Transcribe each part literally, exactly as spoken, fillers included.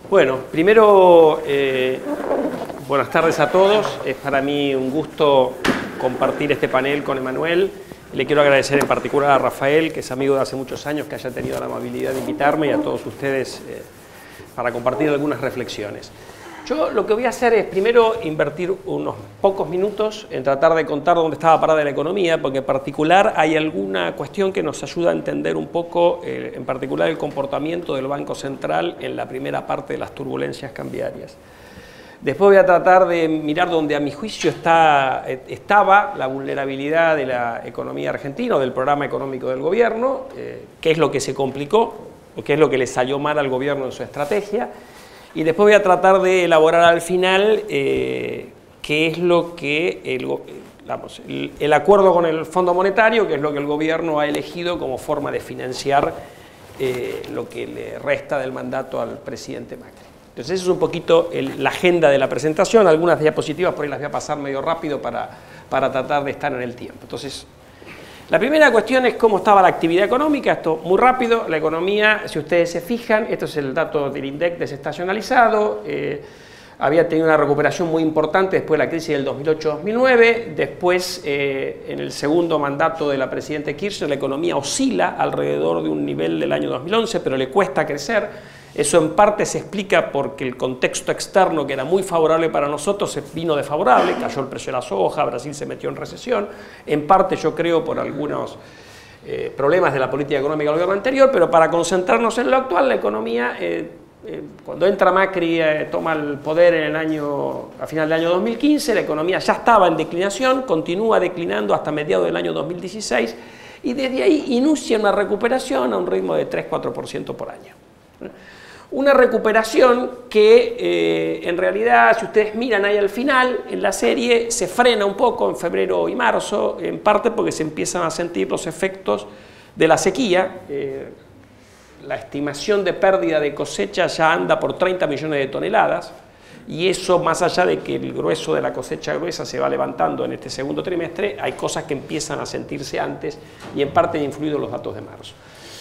Bueno, primero, eh, buenas tardes a todos. Es para mí un gusto compartir este panel con Emanuel. Le quiero agradecer en particular a Rafael, que es amigo de hace muchos años, que haya tenido la amabilidad de invitarme, y a todos ustedes eh, para compartir algunas reflexiones. Yo lo que voy a hacer es primero invertir unos pocos minutos en tratar de contar dónde estaba parada la economía, porque en particular hay alguna cuestión que nos ayuda a entender un poco, eh, en particular el comportamiento del Banco Central en la primera parte de las turbulencias cambiarias. Después voy a tratar de mirar donde a mi juicio está, estaba la vulnerabilidad de la economía argentina o del programa económico del gobierno, eh, qué es lo que se complicó o qué es lo que le salió mal al gobierno en su estrategia. Y después voy a tratar de elaborar al final eh, qué es lo que el, vamos, el, el acuerdo con el Fondo Monetario, que es lo que el gobierno ha elegido como forma de financiar eh, lo que le resta del mandato al presidente Macri. Entonces, eso es un poquito el, la agenda de la presentación. Algunas diapositivas por ahí las voy a pasar medio rápido para, para tratar de estar en el tiempo. Entonces, la primera cuestión es cómo estaba la actividad económica. Esto muy rápido. La economía, si ustedes se fijan, esto es el dato del INDEC desestacionalizado. Eh, había tenido una recuperación muy importante después de la crisis del dos mil ocho dos mil nueve. Después, eh, en el segundo mandato de la presidenta Kirchner, la economía oscila alrededor de un nivel del año dos mil once, pero le cuesta crecer. Eso en parte se explica porque el contexto externo, que era muy favorable para nosotros, se vino desfavorable, cayó el precio de la soja, Brasil se metió en recesión, en parte yo creo por algunos eh, problemas de la política económica del gobierno anterior, pero para concentrarnos en lo actual, la economía, eh, eh, cuando entra Macri, eh, toma el poder en el año, a final del año dos mil quince, la economía ya estaba en declinación, continúa declinando hasta mediados del año dos mil dieciséis, y desde ahí inicia una recuperación a un ritmo de tres a cuatro por ciento por año. Una recuperación que eh, en realidad, si ustedes miran ahí al final, en la serie se frena un poco en febrero y marzo, en parte porque se empiezan a sentir los efectos de la sequía. Eh, la estimación de pérdida de cosecha ya anda por treinta millones de toneladas, y eso, más allá de que el grueso de la cosecha gruesa se va levantando en este segundo trimestre, hay cosas que empiezan a sentirse antes, y en parte han influido los datos de marzo.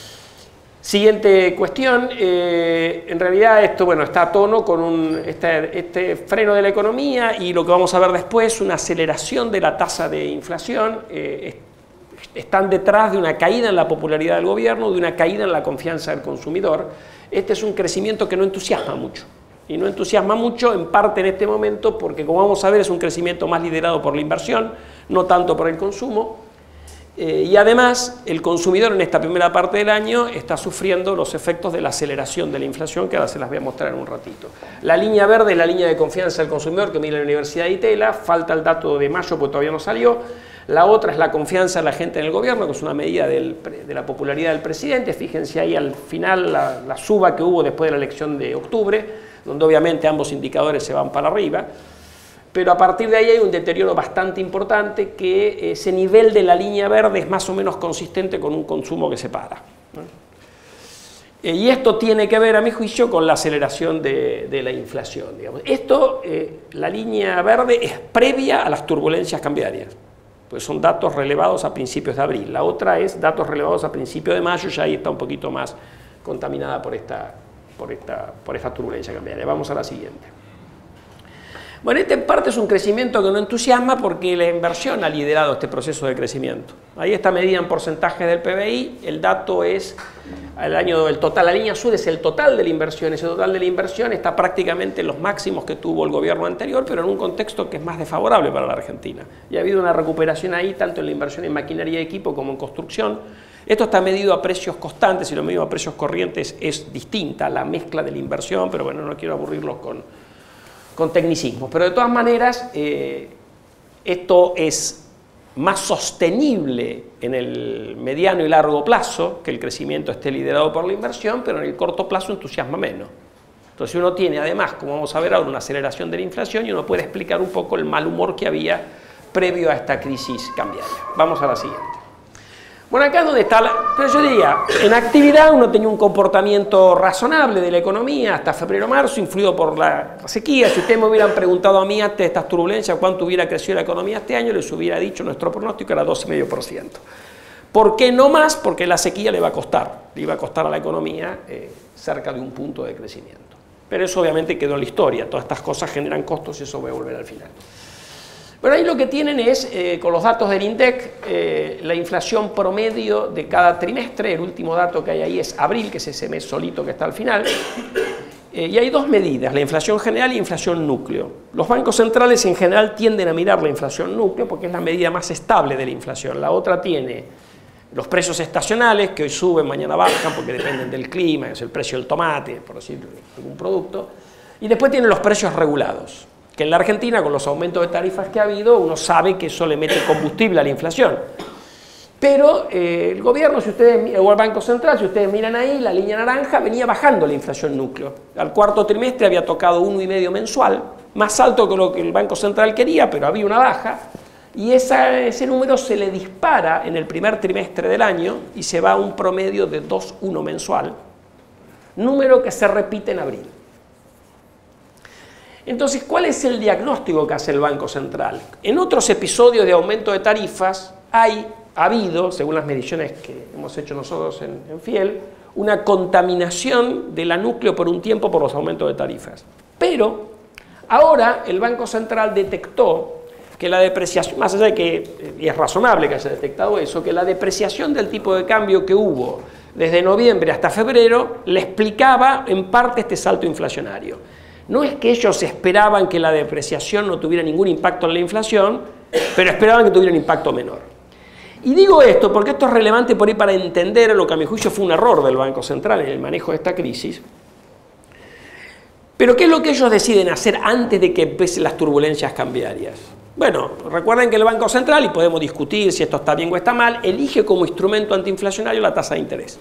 Siguiente cuestión, eh, en realidad esto bueno, está a tono con un, este, este freno de la economía, y lo que vamos a ver después, una aceleración de la tasa de inflación. Eh, están detrás de una caída en la popularidad del gobierno, de una caída en la confianza del consumidor. Este es un crecimiento que no entusiasma mucho, y no entusiasma mucho en parte en este momento porque, como vamos a ver, es un crecimiento más liderado por la inversión, no tanto por el consumo. Eh, y además, el consumidor en esta primera parte del año está sufriendo los efectos de la aceleración de la inflación, que ahora se las voy a mostrar en un ratito. La línea verde es la línea de confianza del consumidor que mide la Universidad de Itela, falta el dato de mayo porque todavía no salió. La otra es la confianza de la gente en el gobierno, que es una medida del, de la popularidad del presidente. Fíjense ahí al final la, la suba que hubo después de la elección de octubre, donde obviamente ambos indicadores se van para arriba. Pero a partir de ahí hay un deterioro bastante importante, que ese nivel de la línea verde es más o menos consistente con un consumo que se para. Y esto tiene que ver, a mi juicio, con la aceleración de, de la inflación. Digamos. Esto, eh, la línea verde, es previa a las turbulencias cambiarias, pues son datos relevados a principios de abril. La otra es datos relevados a principios de mayo, ya ahí está un poquito más contaminada por esta, por esta, por esta turbulencia cambiaria. Vamos a la siguiente. Bueno, este en parte es un crecimiento que no entusiasma porque la inversión ha liderado este proceso de crecimiento. Ahí está medida en porcentajes del P B I, el dato es el año el total, la línea azul es el total de la inversión, ese total de la inversión está prácticamente en los máximos que tuvo el gobierno anterior, pero en un contexto que es más desfavorable para la Argentina. Y ha habido una recuperación ahí, tanto en la inversión en maquinaria y equipo como en construcción. Esto está medido a precios constantes, y lo medido a precios corrientes es distinta la mezcla de la inversión, pero bueno, no quiero aburrirlos con... con tecnicismos, pero de todas maneras eh, esto es más sostenible en el mediano y largo plazo, que el crecimiento esté liderado por la inversión, pero en el corto plazo entusiasma menos. Entonces uno tiene además, como vamos a ver ahora, una aceleración de la inflación, y uno puede explicar un poco el mal humor que había previo a esta crisis cambiaria. Vamos a la siguiente. Bueno, acá es donde está la... Pero yo diría, en actividad uno tenía un comportamiento razonable de la economía hasta febrero-marzo, influido por la sequía. Si ustedes me hubieran preguntado a mí antes de estas turbulencias cuánto hubiera crecido la economía este año, les hubiera dicho nuestro pronóstico era dos coma cinco por ciento. ¿Por qué no más? Porque la sequía le va a costar, le iba a costar a la economía eh, cerca de un punto de crecimiento. Pero eso obviamente quedó en la historia. Todas estas cosas generan costos y eso voy a volver al final. Pero ahí lo que tienen es, eh, con los datos del INDEC, eh, la inflación promedio de cada trimestre. El último dato que hay ahí es abril, que es ese mes solito que está al final. Eh, y hay dos medidas, la inflación general y inflación núcleo. Los bancos centrales en general tienden a mirar la inflación núcleo porque es la medida más estable de la inflación. La otra tiene los precios estacionales, que hoy suben, mañana bajan, porque dependen del clima, es el precio del tomate, por decir algún producto. Y después tiene los precios regulados, que en la Argentina, con los aumentos de tarifas que ha habido, uno sabe que eso le mete combustible a la inflación. Pero eh, el gobierno, si ustedes, o el Banco Central, si ustedes miran ahí, la línea naranja venía bajando la inflación núcleo. Al cuarto trimestre había tocado uno y medio mensual, más alto que lo que el Banco Central quería, pero había una baja. Y esa, ese número se le dispara en el primer trimestre del año y se va a un promedio de dos coma uno mensual, número que se repite en abril. Entonces, ¿cuál es el diagnóstico que hace el Banco Central? En otros episodios de aumento de tarifas hay, ha habido, según las mediciones que hemos hecho nosotros en, en Fiel, una contaminación de la núcleo por un tiempo por los aumentos de tarifas. Pero ahora el Banco Central detectó que la depreciación, más allá de que, y es razonable que haya detectado eso, que la depreciación del tipo de cambio que hubo desde noviembre hasta febrero le explicaba en parte este salto inflacionario. No es que ellos esperaban que la depreciación no tuviera ningún impacto en la inflación, pero esperaban que tuviera un impacto menor. Y digo esto porque esto es relevante por ahí para entender lo que a mi juicio fue un error del Banco Central en el manejo de esta crisis. Pero ¿qué es lo que ellos deciden hacer antes de que empiecen las turbulencias cambiarias? Bueno, recuerden que el Banco Central, y podemos discutir si esto está bien o está mal, elige como instrumento antiinflacionario la tasa de interés.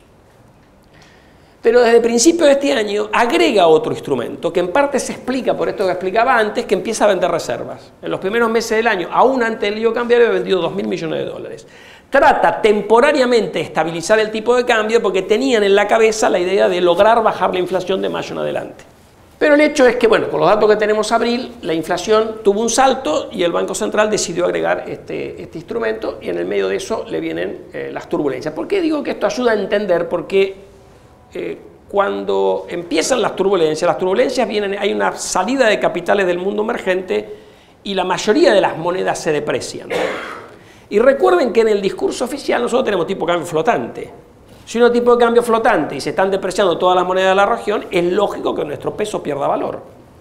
Pero desde el principio de este año agrega otro instrumento que en parte se explica por esto que explicaba antes, que empieza a vender reservas. En los primeros meses del año, aún antes del lío cambiario, había vendido dos mil millones de dólares. Trata temporariamente de estabilizar el tipo de cambio porque tenían en la cabeza la idea de lograr bajar la inflación de mayo en adelante. Pero el hecho es que, bueno, con los datos que tenemos abril, la inflación tuvo un salto y el Banco Central decidió agregar este, este instrumento y en el medio de eso le vienen eh, las turbulencias. ¿Por qué digo que esto ayuda a entender? Porque Eh, cuando empiezan las turbulencias, las turbulencias vienen, hay una salida de capitales del mundo emergente y la mayoría de las monedas se deprecian. Y recuerden que en el discurso oficial nosotros tenemos tipo de cambio flotante. Si uno tipo de cambio flotante y se están depreciando todas las monedas de la región, es lógico que nuestro peso pierda valor.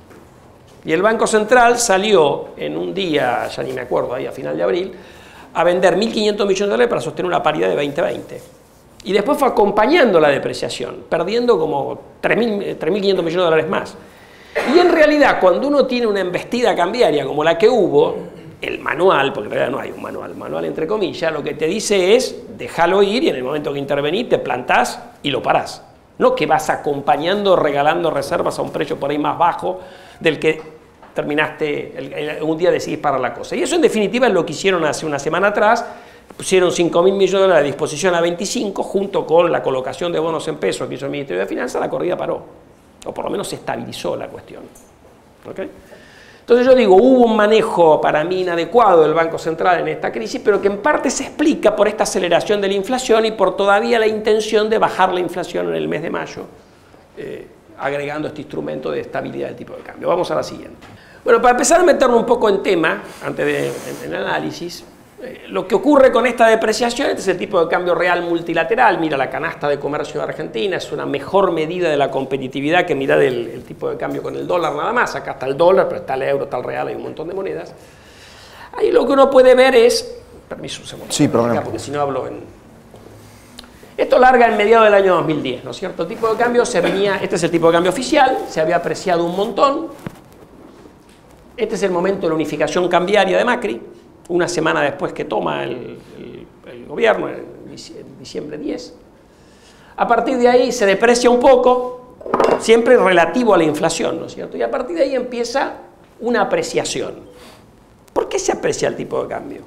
Y el Banco Central salió en un día, ya ni me acuerdo, ahí a final de abril, a vender mil quinientos millones de dólares para sostener una paridad de veinte veinte. Y después fue acompañando la depreciación, perdiendo como tres mil quinientos millones de dólares más. Y en realidad, cuando uno tiene una embestida cambiaria como la que hubo, el manual, porque en realidad no hay un manual, manual entre comillas, lo que te dice es, déjalo ir y en el momento que intervenís te plantás y lo parás. No que vas acompañando, regalando reservas a un precio por ahí más bajo del que terminaste, el, el, un día decidís parar la cosa. Y eso en definitiva es lo que hicieron hace una semana atrás. Pusieron cinco mil millones de dólares a disposición a veinticinco, junto con la colocación de bonos en pesos que hizo el Ministerio de Finanzas, la corrida paró. O por lo menos se estabilizó la cuestión. ¿Okay? Entonces yo digo, hubo un manejo para mí inadecuado del Banco Central en esta crisis, pero que en parte se explica por esta aceleración de la inflación y por todavía la intención de bajar la inflación en el mes de mayo, eh, agregando este instrumento de estabilidad del tipo de cambio. Vamos a la siguiente. Bueno, para empezar a meternos un poco en tema, antes de en el análisis, lo que ocurre con esta depreciación, este es el tipo de cambio real multilateral. Mira, la canasta de comercio de Argentina es una mejor medida de la competitividad que mirar el, el tipo de cambio con el dólar nada más. Acá está el dólar, pero está el euro, está el real, hay un montón de monedas. Ahí lo que uno puede ver es... Permiso un segundo. Sí, problema. Porque si no hablo en... Esto larga en mediados del año dos mil diez, ¿no es cierto? El tipo de cambio se venía... Este es el tipo de cambio oficial, se había apreciado un montón. Este es el momento de la unificación cambiaria de Macri. Una semana después que toma el, el, el gobierno, en diciembre diez. A partir de ahí se deprecia un poco, siempre relativo a la inflación, ¿no es cierto? Y a partir de ahí empieza una apreciación. ¿Por qué se aprecia el tipo de cambio?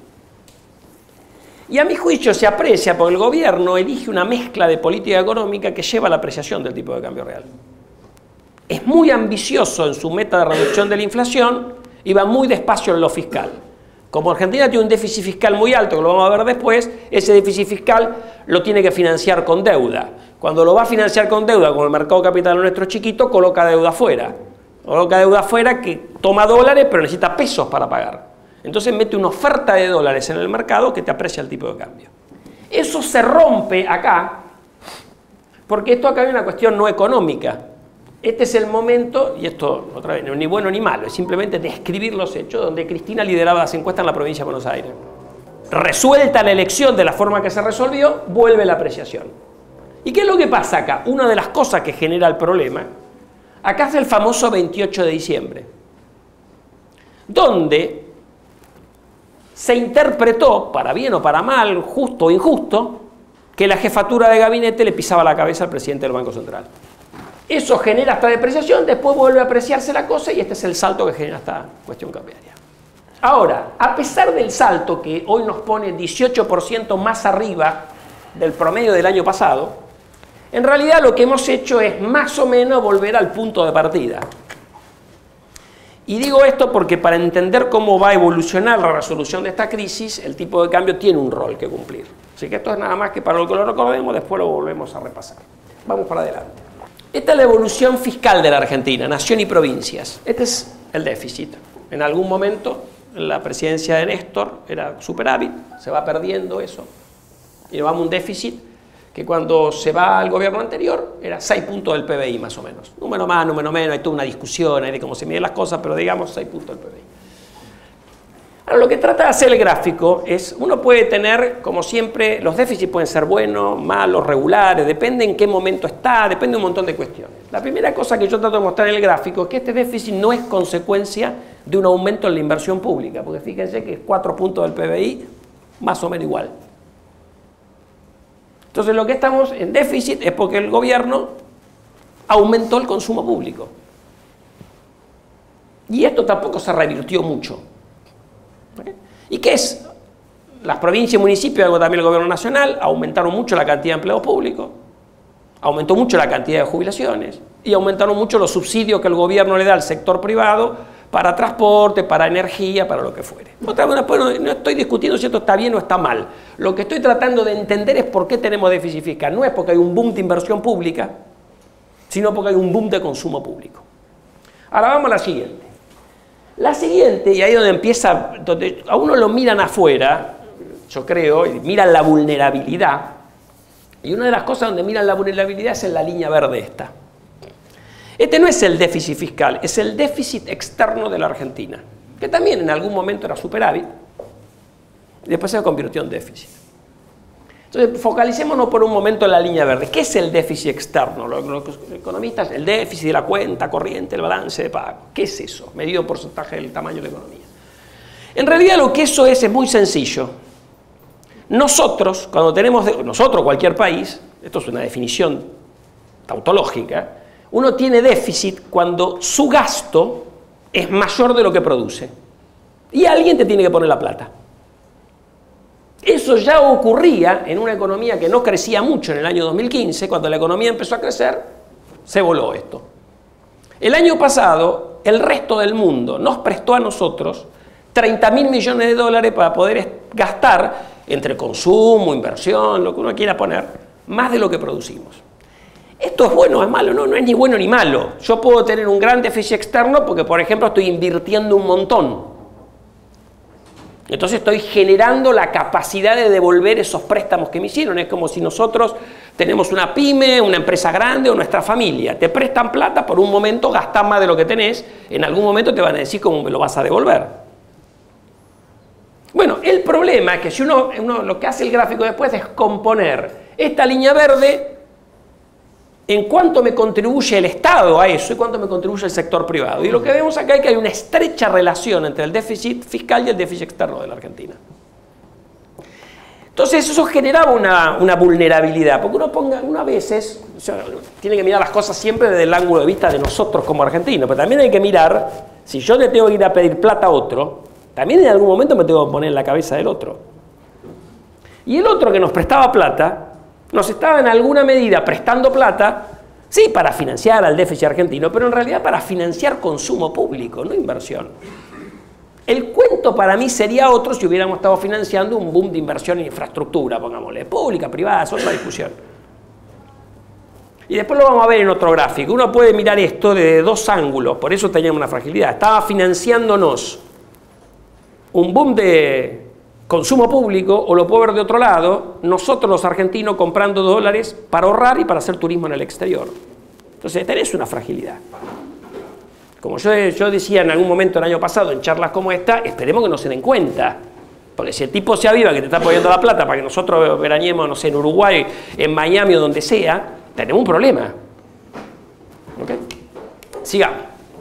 Y a mi juicio se aprecia porque el gobierno elige una mezcla de política económica que lleva a la apreciación del tipo de cambio real. Es muy ambicioso en su meta de reducción de la inflación y va muy despacio en lo fiscal. Como Argentina tiene un déficit fiscal muy alto, que lo vamos a ver después, ese déficit fiscal lo tiene que financiar con deuda. Cuando lo va a financiar con deuda, como el mercado capital nuestro es chiquito, coloca deuda afuera. Coloca deuda afuera que toma dólares, pero necesita pesos para pagar. Entonces mete una oferta de dólares en el mercado que te aprecia el tipo de cambio. Eso se rompe acá, porque esto acá hay una cuestión no económica. Este es el momento, y esto otra vez no es ni bueno ni malo, es simplemente describir los hechos, donde Cristina lideraba las encuestas en la provincia de Buenos Aires. Resuelta la elección de la forma que se resolvió, vuelve la apreciación. ¿Y qué es lo que pasa acá? Una de las cosas que genera el problema, acá es el famoso veintiocho de diciembre, donde se interpretó, para bien o para mal, justo o injusto, que la jefatura de gabinete le pisaba la cabeza al presidente del Banco Central. Eso genera esta depreciación, después vuelve a apreciarse la cosa y este es el salto que genera esta cuestión cambiaria. Ahora, a pesar del salto que hoy nos pone dieciocho por ciento más arriba del promedio del año pasado, en realidad lo que hemos hecho es más o menos volver al punto de partida. Y digo esto porque para entender cómo va a evolucionar la resolución de esta crisis, el tipo de cambio tiene un rol que cumplir. Así que esto es nada más que para lo que lo recordemos, después lo volvemos a repasar. Vamos para adelante. Esta es la evolución fiscal de la Argentina, nación y provincias. Este es el déficit. En algún momento, en la presidencia de Néstor, era superávit, se va perdiendo eso. Y llevamos un déficit que cuando se va al gobierno anterior era seis puntos del P B I más o menos. Número más, número menos, hay toda una discusión ahí de cómo se miden las cosas, pero digamos seis puntos del P B I. Ahora, lo que trata de hacer el gráfico es, uno puede tener, como siempre, los déficits pueden ser buenos, malos, regulares, depende en qué momento está, depende de un montón de cuestiones. La primera cosa que yo trato de mostrar en el gráfico es que este déficit no es consecuencia de un aumento en la inversión pública, porque fíjense que es cuatro puntos del P B I, más o menos igual. Entonces, lo que estamos en déficit es porque el gobierno aumentó el consumo público. Y esto tampoco se revirtió mucho. ¿Y qué es? Las provincias y municipios, algo también el gobierno nacional, aumentaron mucho la cantidad de empleos públicos, aumentó mucho la cantidad de jubilaciones y aumentaron mucho los subsidios que el gobierno le da al sector privado para transporte, para energía, para lo que fuere. Otra vez, no, no estoy discutiendo si esto está bien o está mal. Lo que estoy tratando de entender es por qué tenemos déficit fiscal. No es porque hay un boom de inversión pública, sino porque hay un boom de consumo público. Ahora vamos a la siguiente. La siguiente, y ahí donde empieza, donde a uno lo miran afuera, yo creo, y miran la vulnerabilidad, y una de las cosas donde miran la vulnerabilidad es en la línea verde esta. Este no es el déficit fiscal, es el déficit externo de la Argentina, que también en algún momento era superávit, y después se convirtió en déficit. Entonces, focalicémonos por un momento en la línea verde. ¿Qué es el déficit externo? Los, los economistas, el déficit de la cuenta corriente, el balance de pago. ¿Qué es eso? Medido porcentaje del tamaño de la economía. En realidad lo que eso es es muy sencillo. Nosotros, cuando tenemos, nosotros, cualquier país, esto es una definición tautológica, uno tiene déficit cuando su gasto es mayor de lo que produce. Y alguien te tiene que poner la plata. Eso ya ocurría en una economía que no crecía mucho en el año dos mil quince, cuando la economía empezó a crecer, se voló esto. El año pasado, el resto del mundo nos prestó a nosotros treinta mil millones de dólares para poder gastar entre consumo, inversión, lo que uno quiera poner, más de lo que producimos. ¿Esto es bueno o es malo? No, no es ni bueno ni malo. Yo puedo tener un gran déficit externo porque, por ejemplo, estoy invirtiendo un montón. Entonces estoy generando la capacidad de devolver esos préstamos que me hicieron. Es como si nosotros tenemos una pyme, una empresa grande o nuestra familia. Te prestan plata, por un momento gastás más de lo que tenés, en algún momento te van a decir cómo me lo vas a devolver. Bueno, el problema es que si uno, uno lo que hace el gráfico después es componer esta línea verde en cuánto me contribuye el Estado a eso y cuánto me contribuye el sector privado. Y lo que vemos acá es que hay una estrecha relación entre el déficit fiscal y el déficit externo de la Argentina. Entonces eso generaba una, una vulnerabilidad, porque uno, ponga, uno a veces o sea, tiene que mirar las cosas siempre desde el ángulo de vista de nosotros como argentinos, pero también hay que mirar, si yo le tengo que ir a pedir plata a otro, también en algún momento me tengo que poner en la cabeza del otro. Y el otro que nos prestaba plata, nos estaba en alguna medida prestando plata, sí, para financiar al déficit argentino, pero en realidad para financiar consumo público, no inversión. El cuento para mí sería otro si hubiéramos estado financiando un boom de inversión en infraestructura, pongámosle, pública, privada, es otra discusión. Y después lo vamos a ver en otro gráfico. Uno puede mirar esto desde dos ángulos, por eso teníamos una fragilidad. Estaba financiándonos un boom de consumo público, o lo puedo ver de otro lado, nosotros los argentinos comprando dólares para ahorrar y para hacer turismo en el exterior. Entonces tenés una fragilidad. Como yo, yo decía en algún momento el año pasado en charlas como esta, esperemos que no se den cuenta. Porque si el tipo se aviva que te está poniendo la plata para que nosotros veraniemos, no sé, en Uruguay, en Miami o donde sea, tenemos un problema. ¿Ok? Sigamos.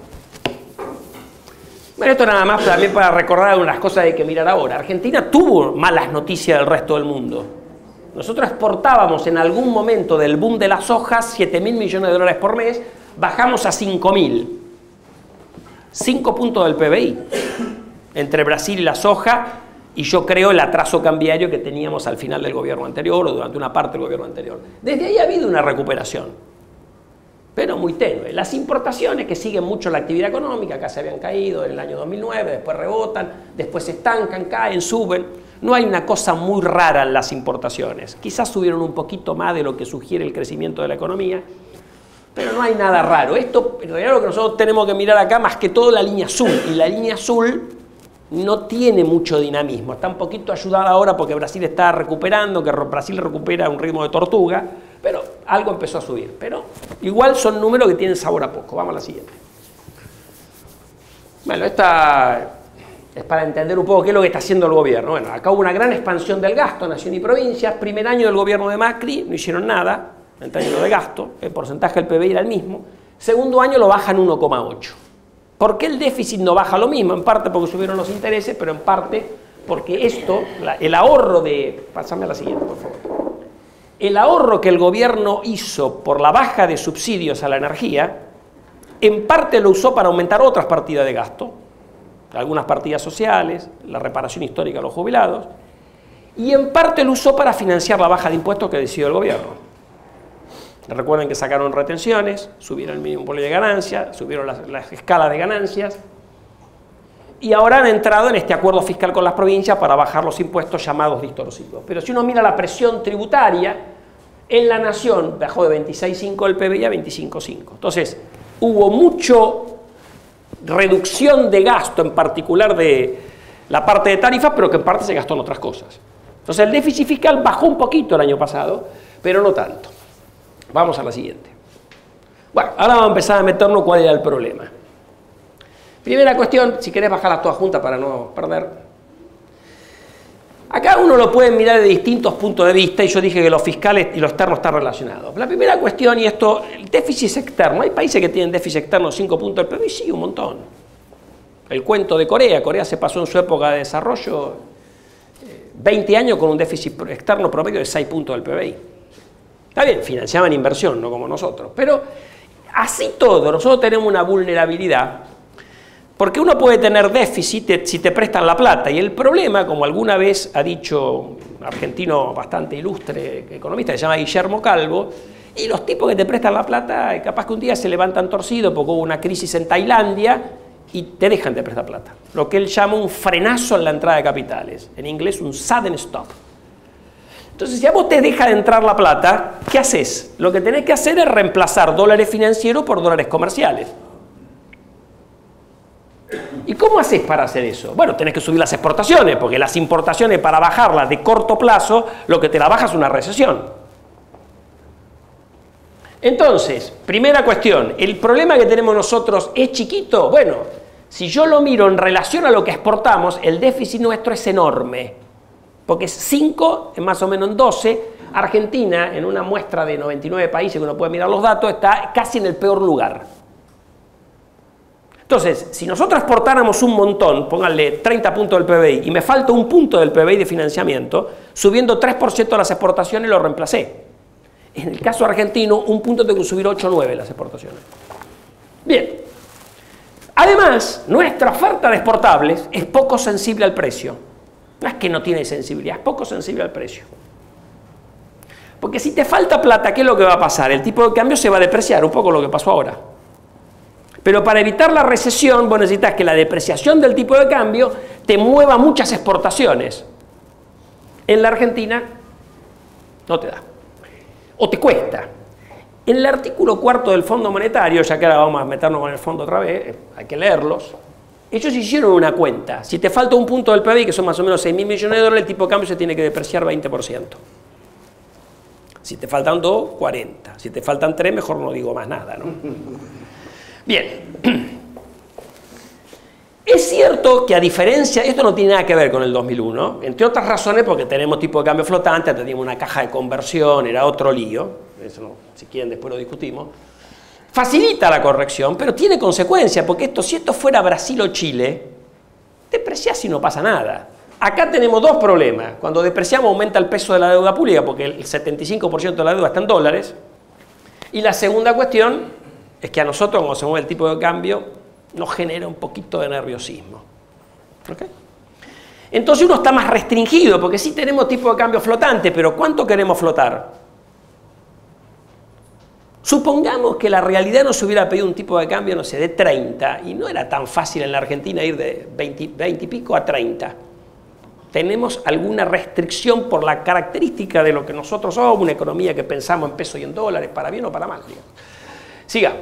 Bueno, esto nada más también para recordar algunas cosas que hay que mirar ahora. Argentina tuvo malas noticias del resto del mundo. Nosotros exportábamos en algún momento del boom de las hojas siete mil millones de dólares por mes, bajamos a cinco mil. cinco puntos del P B I entre Brasil y la soja, y yo creo el atraso cambiario que teníamos al final del gobierno anterior o durante una parte del gobierno anterior. Desde ahí ha habido una recuperación, pero muy tenue. Las importaciones, que siguen mucho la actividad económica, acá se habían caído en el año dos mil nueve, después rebotan, después se estancan, caen, suben. No hay una cosa muy rara en las importaciones. Quizás subieron un poquito más de lo que sugiere el crecimiento de la economía, pero no hay nada raro. Esto, en realidad, lo que nosotros tenemos que mirar acá, más que todo la línea azul. Y la línea azul no tiene mucho dinamismo. Está un poquito ayudada ahora porque Brasil está recuperando, que Brasil recupera un ritmo de tortuga, pero algo empezó a subir. Pero igual son números que tienen sabor a poco. Vamos a la siguiente. Bueno, esta es para entender un poco qué es lo que está haciendo el gobierno. Bueno, acá hubo una gran expansión del gasto, nación y provincias. Primer año del gobierno de Macri, no hicieron nada en términos de gasto, el porcentaje del P B I era el mismo. Segundo año lo bajan uno coma ocho. ¿Por qué el déficit no baja lo mismo? En parte porque subieron los intereses, pero en parte porque esto, la, el ahorro de... Pásame a la siguiente, por favor. El ahorro que el gobierno hizo por la baja de subsidios a la energía, en parte lo usó para aumentar otras partidas de gasto, algunas partidas sociales, la reparación histórica a los jubilados, y en parte lo usó para financiar la baja de impuestos que decidió el gobierno. Recuerden que sacaron retenciones, subieron el mínimo de ganancias, subieron las, las escalas de ganancias y ahora han entrado en este acuerdo fiscal con las provincias para bajar los impuestos llamados distorsivos. Pero si uno mira la presión tributaria, en la nación bajó de veintiséis coma cinco el P B I a veinticinco coma cinco. Entonces, hubo mucha reducción de gasto, en particular de la parte de tarifas, pero que en parte se gastó en otras cosas. Entonces, el déficit fiscal bajó un poquito el año pasado, pero no tanto. Vamos a la siguiente. Bueno, ahora vamos a empezar a meternos cuál era el problema. Primera cuestión, si querés bajarlas todas juntas para no perder. Acá uno lo puede mirar de distintos puntos de vista y yo dije que lo fiscal y lo externo están relacionados. La primera cuestión, y esto, el déficit externo. Hay países que tienen déficit externo cinco puntos del P B I, sí, un montón. El cuento de Corea. Corea se pasó en su época de desarrollo veinte años con un déficit externo promedio de seis puntos del P B I. Está bien, financiaban inversión, no como nosotros. Pero así todo, nosotros tenemos una vulnerabilidad. Porque uno puede tener déficit si te prestan la plata. Y el problema, como alguna vez ha dicho un argentino bastante ilustre economista, que se llama Guillermo Calvo, y los tipos que te prestan la plata, capaz que un día se levantan torcidos porque hubo una crisis en Tailandia y te dejan de prestar plata. Lo que él llama un frenazo en la entrada de capitales. En inglés, un sudden stop. Entonces, si a vos te deja de entrar la plata, ¿qué haces? Lo que tenés que hacer es reemplazar dólares financieros por dólares comerciales. ¿Y cómo haces para hacer eso? Bueno, tenés que subir las exportaciones, porque las importaciones, para bajarlas de corto plazo, lo que te la baja es una recesión. Entonces, primera cuestión, ¿el problema que tenemos nosotros es chiquito? Bueno, si yo lo miro en relación a lo que exportamos, el déficit nuestro es enorme. Porque es cinco, es más o menos en doce. Argentina, en una muestra de noventa y nueve países que uno puede mirar los datos, está casi en el peor lugar. Entonces, si nosotros exportáramos un montón, pónganle treinta puntos del P B I, y me falta un punto del P B I de financiamiento, subiendo tres por ciento de las exportaciones lo reemplacé. En el caso argentino, un punto tengo que subir ocho o nueve las exportaciones. Bien. Además, nuestra oferta de exportables es poco sensible al precio. No es que no tiene sensibilidad, es poco sensible al precio. Porque si te falta plata, ¿qué es lo que va a pasar? El tipo de cambio se va a depreciar, un poco lo que pasó ahora. Pero para evitar la recesión, vos necesitas que la depreciación del tipo de cambio te mueva muchas exportaciones. En la Argentina no te da. O te cuesta. En el artículo cuarto del Fondo Monetario, ya que ahora vamos a meternos con el fondo otra vez, hay que leerlos, ellos hicieron una cuenta. Si te falta un punto del P B I, que son más o menos seis mil millones de dólares, el tipo de cambio se tiene que depreciar veinte por ciento. Si te faltan dos, cuarenta. Si te faltan tres, mejor no digo más nada, ¿no? Bien. Es cierto que a diferencia, esto no tiene nada que ver con el dos mil uno, entre otras razones porque tenemos tipo de cambio flotante, teníamos una caja de conversión, era otro lío, eso no, si quieren después lo discutimos, facilita la corrección, pero tiene consecuencias, porque esto, si esto fuera Brasil o Chile, depreciás y no pasa nada. Acá tenemos dos problemas, cuando depreciamos aumenta el peso de la deuda pública, porque el setenta y cinco por ciento de la deuda está en dólares, y la segunda cuestión es que a nosotros, cuando se mueve el tipo de cambio, nos genera un poquito de nerviosismo. ¿Okay? Entonces uno está más restringido, porque sí tenemos tipo de cambio flotante, pero ¿cuánto queremos flotar? Supongamos que la realidad nos hubiera pedido un tipo de cambio, no sé, de treinta, y no era tan fácil en la Argentina ir de veinte, veinte y pico a treinta. Tenemos alguna restricción por la característica de lo que nosotros somos, una economía que pensamos en pesos y en dólares, para bien o para mal. Digamos. Sigamos.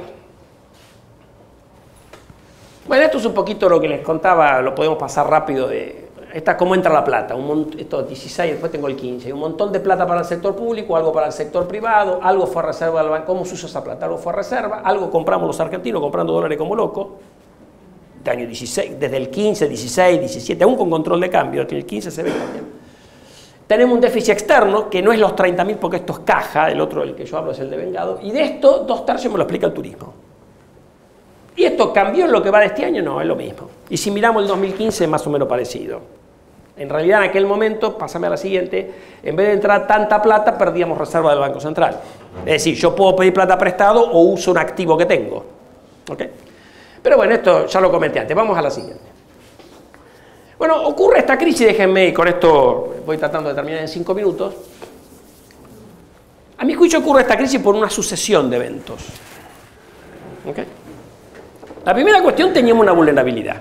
Bueno, esto es un poquito lo que les contaba, lo podemos pasar rápido de... Esta es cómo entra la plata, un mont, esto es dieciséis, después tengo el quince, un montón de plata para el sector público, algo para el sector privado, algo fue a reserva del banco. ¿Cómo se usa esa plata? Algo fue a reserva, algo compramos los argentinos comprando dólares como locos, de año dieciséis, desde el quince, dieciséis, diecisiete, aún con control de cambio, el quince se ve también. Tenemos un déficit externo, que no es los treinta mil porque esto es caja, el otro del que yo hablo es el de vengado, y de esto dos tercios me lo explica el turismo. ¿Y esto cambió en lo que va de este año? No, es lo mismo. Y si miramos el dos mil quince es más o menos parecido. En realidad en aquel momento, pásame a la siguiente, en vez de entrar tanta plata, perdíamos reserva del Banco Central. Es decir, yo puedo pedir plata prestado o uso un activo que tengo. ¿Ok? Pero bueno, esto ya lo comenté antes. Vamos a la siguiente. Bueno, ocurre esta crisis, déjenme, y con esto voy tratando de terminar en cinco minutos. A mi juicio ocurre esta crisis por una sucesión de eventos. ¿Ok? La primera cuestión, teníamos una vulnerabilidad.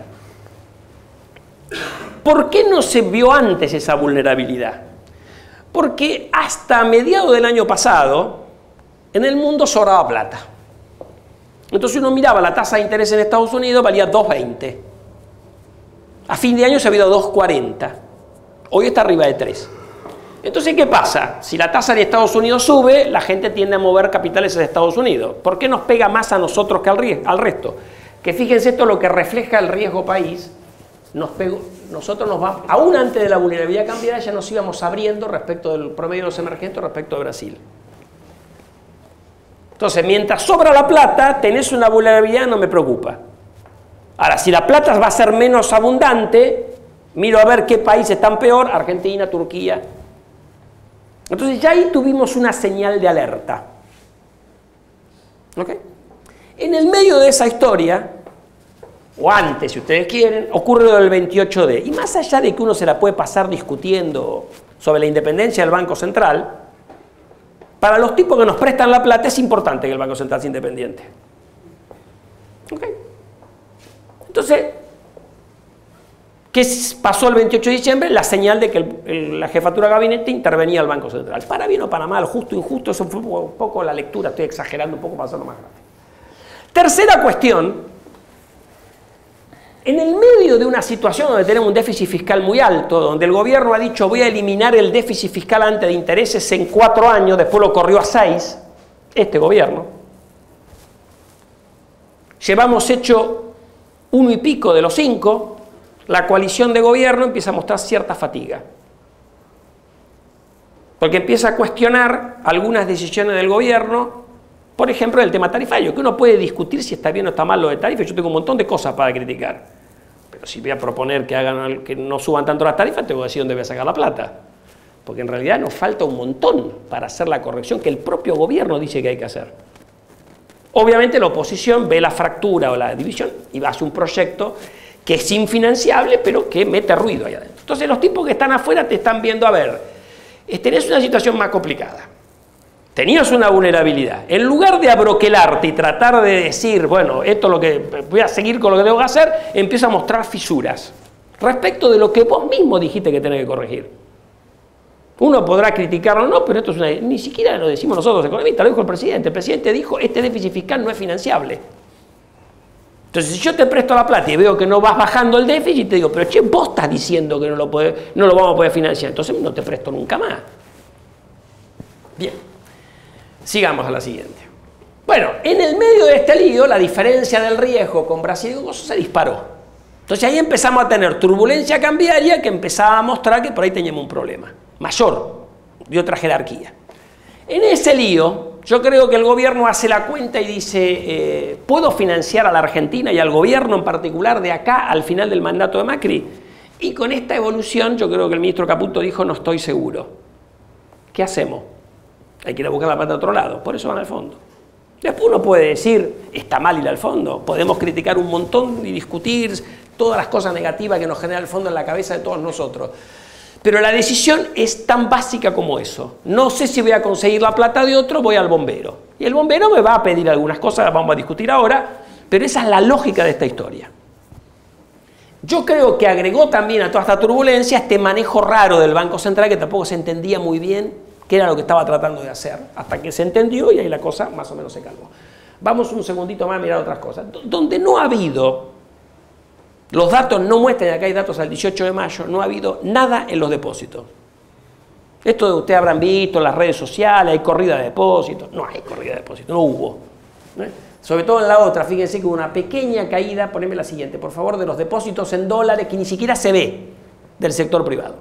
¿Por qué no se vio antes esa vulnerabilidad? Porque hasta mediados del año pasado, en el mundo sobraba plata. Entonces uno miraba la tasa de interés en Estados Unidos, valía dos veinte. A fin de año se había ido a dos cuarenta. Hoy está arriba de tres. Entonces, ¿qué pasa? Si la tasa de Estados Unidos sube, la gente tiende a mover capitales a Estados Unidos. ¿Por qué nos pega más a nosotros que al, al resto? Que fíjense esto lo que refleja el riesgo país. Nos pegó, nosotros nos vamos, aún antes de la vulnerabilidad cambiaria, ya nos íbamos abriendo respecto del promedio de los emergentes respecto de Brasil. Entonces, mientras sobra la plata, tenés una vulnerabilidad, no me preocupa. Ahora, si la plata va a ser menos abundante, miro a ver qué países están peor, Argentina, Turquía. Entonces ya ahí tuvimos una señal de alerta. ¿Ok? En el medio de esa historia, o antes, si ustedes quieren, ocurre lo del veintiocho D. Y más allá de que uno se la puede pasar discutiendo sobre la independencia del Banco Central, para los tipos que nos prestan la plata es importante que el Banco Central sea independiente. ¿Ok? Entonces, ¿qué pasó el veintiocho de diciembre? La señal de que el, el, la jefatura de gabinete intervenía al Banco Central. Para bien o para mal, justo o injusto, eso fue un poco la lectura, estoy exagerando un poco para hacerlo más grande. Tercera cuestión. En el medio de una situación donde tenemos un déficit fiscal muy alto, donde el gobierno ha dicho voy a eliminar el déficit fiscal antes de intereses en cuatro años, después lo corrió a seis, este gobierno, llevamos hecho uno y pico de los cinco, la coalición de gobierno empieza a mostrar cierta fatiga. Porque empieza a cuestionar algunas decisiones del gobierno, por ejemplo, el tema tarifario, que uno puede discutir si está bien o está mal lo de tarifas. Yo tengo un montón de cosas para criticar. Pero si voy a proponer que, hagan, que no suban tanto las tarifas, tengo que decir dónde voy a sacar la plata. Porque en realidad nos falta un montón para hacer la corrección que el propio gobierno dice que hay que hacer. Obviamente la oposición ve la fractura o la división y hace un proyecto que es infinanciable, pero que mete ruido ahí adentro. Entonces los tipos que están afuera te están viendo, a ver, tenés una situación más complicada. tenías una vulnerabilidad. En lugar de abroquelarte y tratar de decir, bueno, esto es lo que voy a seguir con lo que tengo que hacer, empieza a mostrar fisuras respecto de lo que vos mismo dijiste que tenés que corregir. Uno podrá criticarlo o no, pero esto es una, ni siquiera lo decimos nosotros economistas, lo dijo el presidente. El presidente dijo, este déficit fiscal no es financiable. Entonces, si yo te presto la plata y veo que no vas bajando el déficit, te digo, pero che, vos estás diciendo que no lo, podés, no lo vamos a poder financiar, entonces no te presto nunca más. Bien, sigamos a la siguiente. Bueno, en el medio de este lío, la diferencia del riesgo con Brasil y Gozo se disparó. Entonces ahí empezamos a tener turbulencia cambiaria que empezaba a mostrar que por ahí teníamos un problema mayor, de otra jerarquía. En ese lío, yo creo que el gobierno hace la cuenta y dice, eh, ¿puedo financiar a la Argentina y al gobierno en particular de acá al final del mandato de Macri? Y con esta evolución, yo creo que el ministro Caputo dijo, no estoy seguro. ¿Qué hacemos? Hay que ir a buscar la plata de otro lado, por eso van al fondo. Después uno puede decir, está mal ir al fondo, podemos criticar un montón y discutir todas las cosas negativas que nos genera el fondo en la cabeza de todos nosotros. Pero la decisión es tan básica como eso. No sé si voy a conseguir la plata de otro, voy al bombero. Y el bombero me va a pedir algunas cosas, las vamos a discutir ahora, pero esa es la lógica de esta historia. Yo creo que agregó también a toda esta turbulencia este manejo raro del Banco Central que tampoco se entendía muy bien qué era lo que estaba tratando de hacer, hasta que se entendió y ahí la cosa más o menos se calmó. Vamos un segundito más a mirar otras cosas. Donde no ha habido... Los datos no muestran, acá hay datos al dieciocho de mayo, no ha habido nada en los depósitos. Esto de ustedes habrán visto en las redes sociales, hay corrida de depósitos. No hay corrida de depósitos, no hubo. ¿Eh? Sobre todo en la otra, fíjense que hubo una pequeña caída, poneme la siguiente, por favor, de los depósitos en dólares que ni siquiera se ve del sector privado.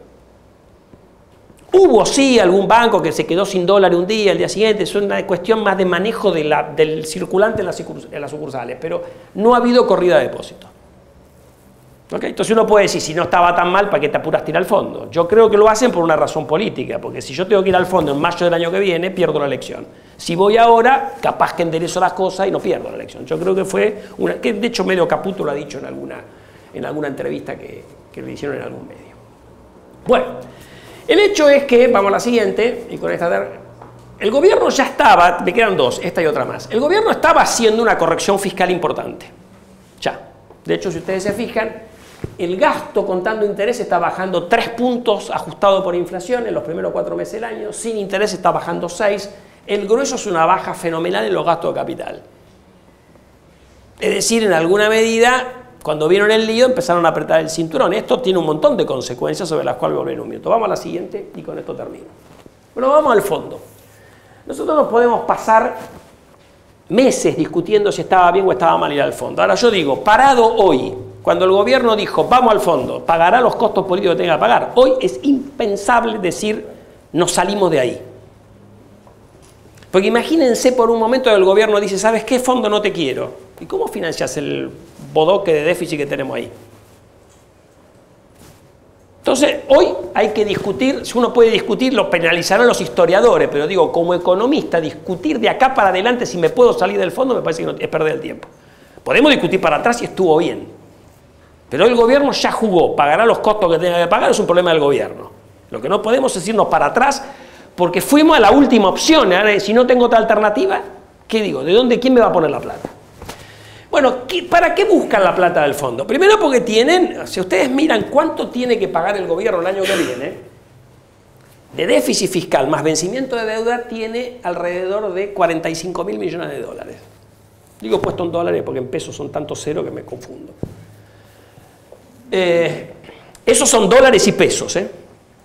Hubo sí algún banco que se quedó sin dólares un día, el día siguiente, es una cuestión más de manejo de la, del circulante en las, en las sucursales, pero no ha habido corrida de depósitos. ¿Okay? Entonces uno puede decir, si no estaba tan mal, ¿para qué te apuras ir al fondo? Yo creo que lo hacen por una razón política, porque si yo tengo que ir al fondo en mayo del año que viene, pierdo la elección. Si voy ahora, capaz que enderezo las cosas y no pierdo la elección. Yo creo que fue, una, que de hecho medio Caputo lo ha dicho en alguna, en alguna entrevista que, que le hicieron en algún medio. Bueno, el hecho es que, vamos a la siguiente, y con esta, el gobierno ya estaba, me quedan dos, esta y otra más, el gobierno estaba haciendo una corrección fiscal importante, ya. De hecho, si ustedes se fijan, el gasto contando interés está bajando tres puntos ajustado por inflación en los primeros cuatro meses del año, sin interés está bajando seis, el grueso es una baja fenomenal en los gastos de capital. Es decir, en alguna medida, cuando vieron el lío empezaron a apretar el cinturón. Esto tiene un montón de consecuencias sobre las cuales volver en un minuto. Vamos a la siguiente y con esto termino. Bueno, vamos al fondo. Nosotros nos podemos pasar meses discutiendo si estaba bien o estaba mal ir al fondo. Ahora yo digo, parado hoy, cuando el gobierno dijo, vamos al fondo, pagará los costos políticos que tenga que pagar, hoy es impensable decir, nos salimos de ahí. Porque imagínense por un momento que el gobierno dice, ¿sabes qué? Fondo no te quiero. ¿Y cómo financias el bodoque de déficit que tenemos ahí? Entonces, hoy hay que discutir, si uno puede discutir, lo penalizarán los historiadores, pero digo, como economista, discutir de acá para adelante si me puedo salir del fondo me parece que no, es perder el tiempo. Podemos discutir para atrás si estuvo bien, pero el gobierno ya jugó, pagará los costos que tenga que pagar, es un problema del gobierno. Lo que no podemos es irnos para atrás porque fuimos a la última opción. Ahora, si no tengo otra alternativa, ¿qué digo? ¿De dónde, quién me va a poner la plata? Bueno, ¿para qué buscan la plata del fondo? Primero porque tienen, si ustedes miran cuánto tiene que pagar el gobierno el año que viene, de déficit fiscal más vencimiento de deuda, tiene alrededor de cuarenta y cinco mil millones de dólares. Digo puesto en dólares porque en pesos son tantos ceros que me confundo. Eh, esos son dólares y pesos, ¿eh?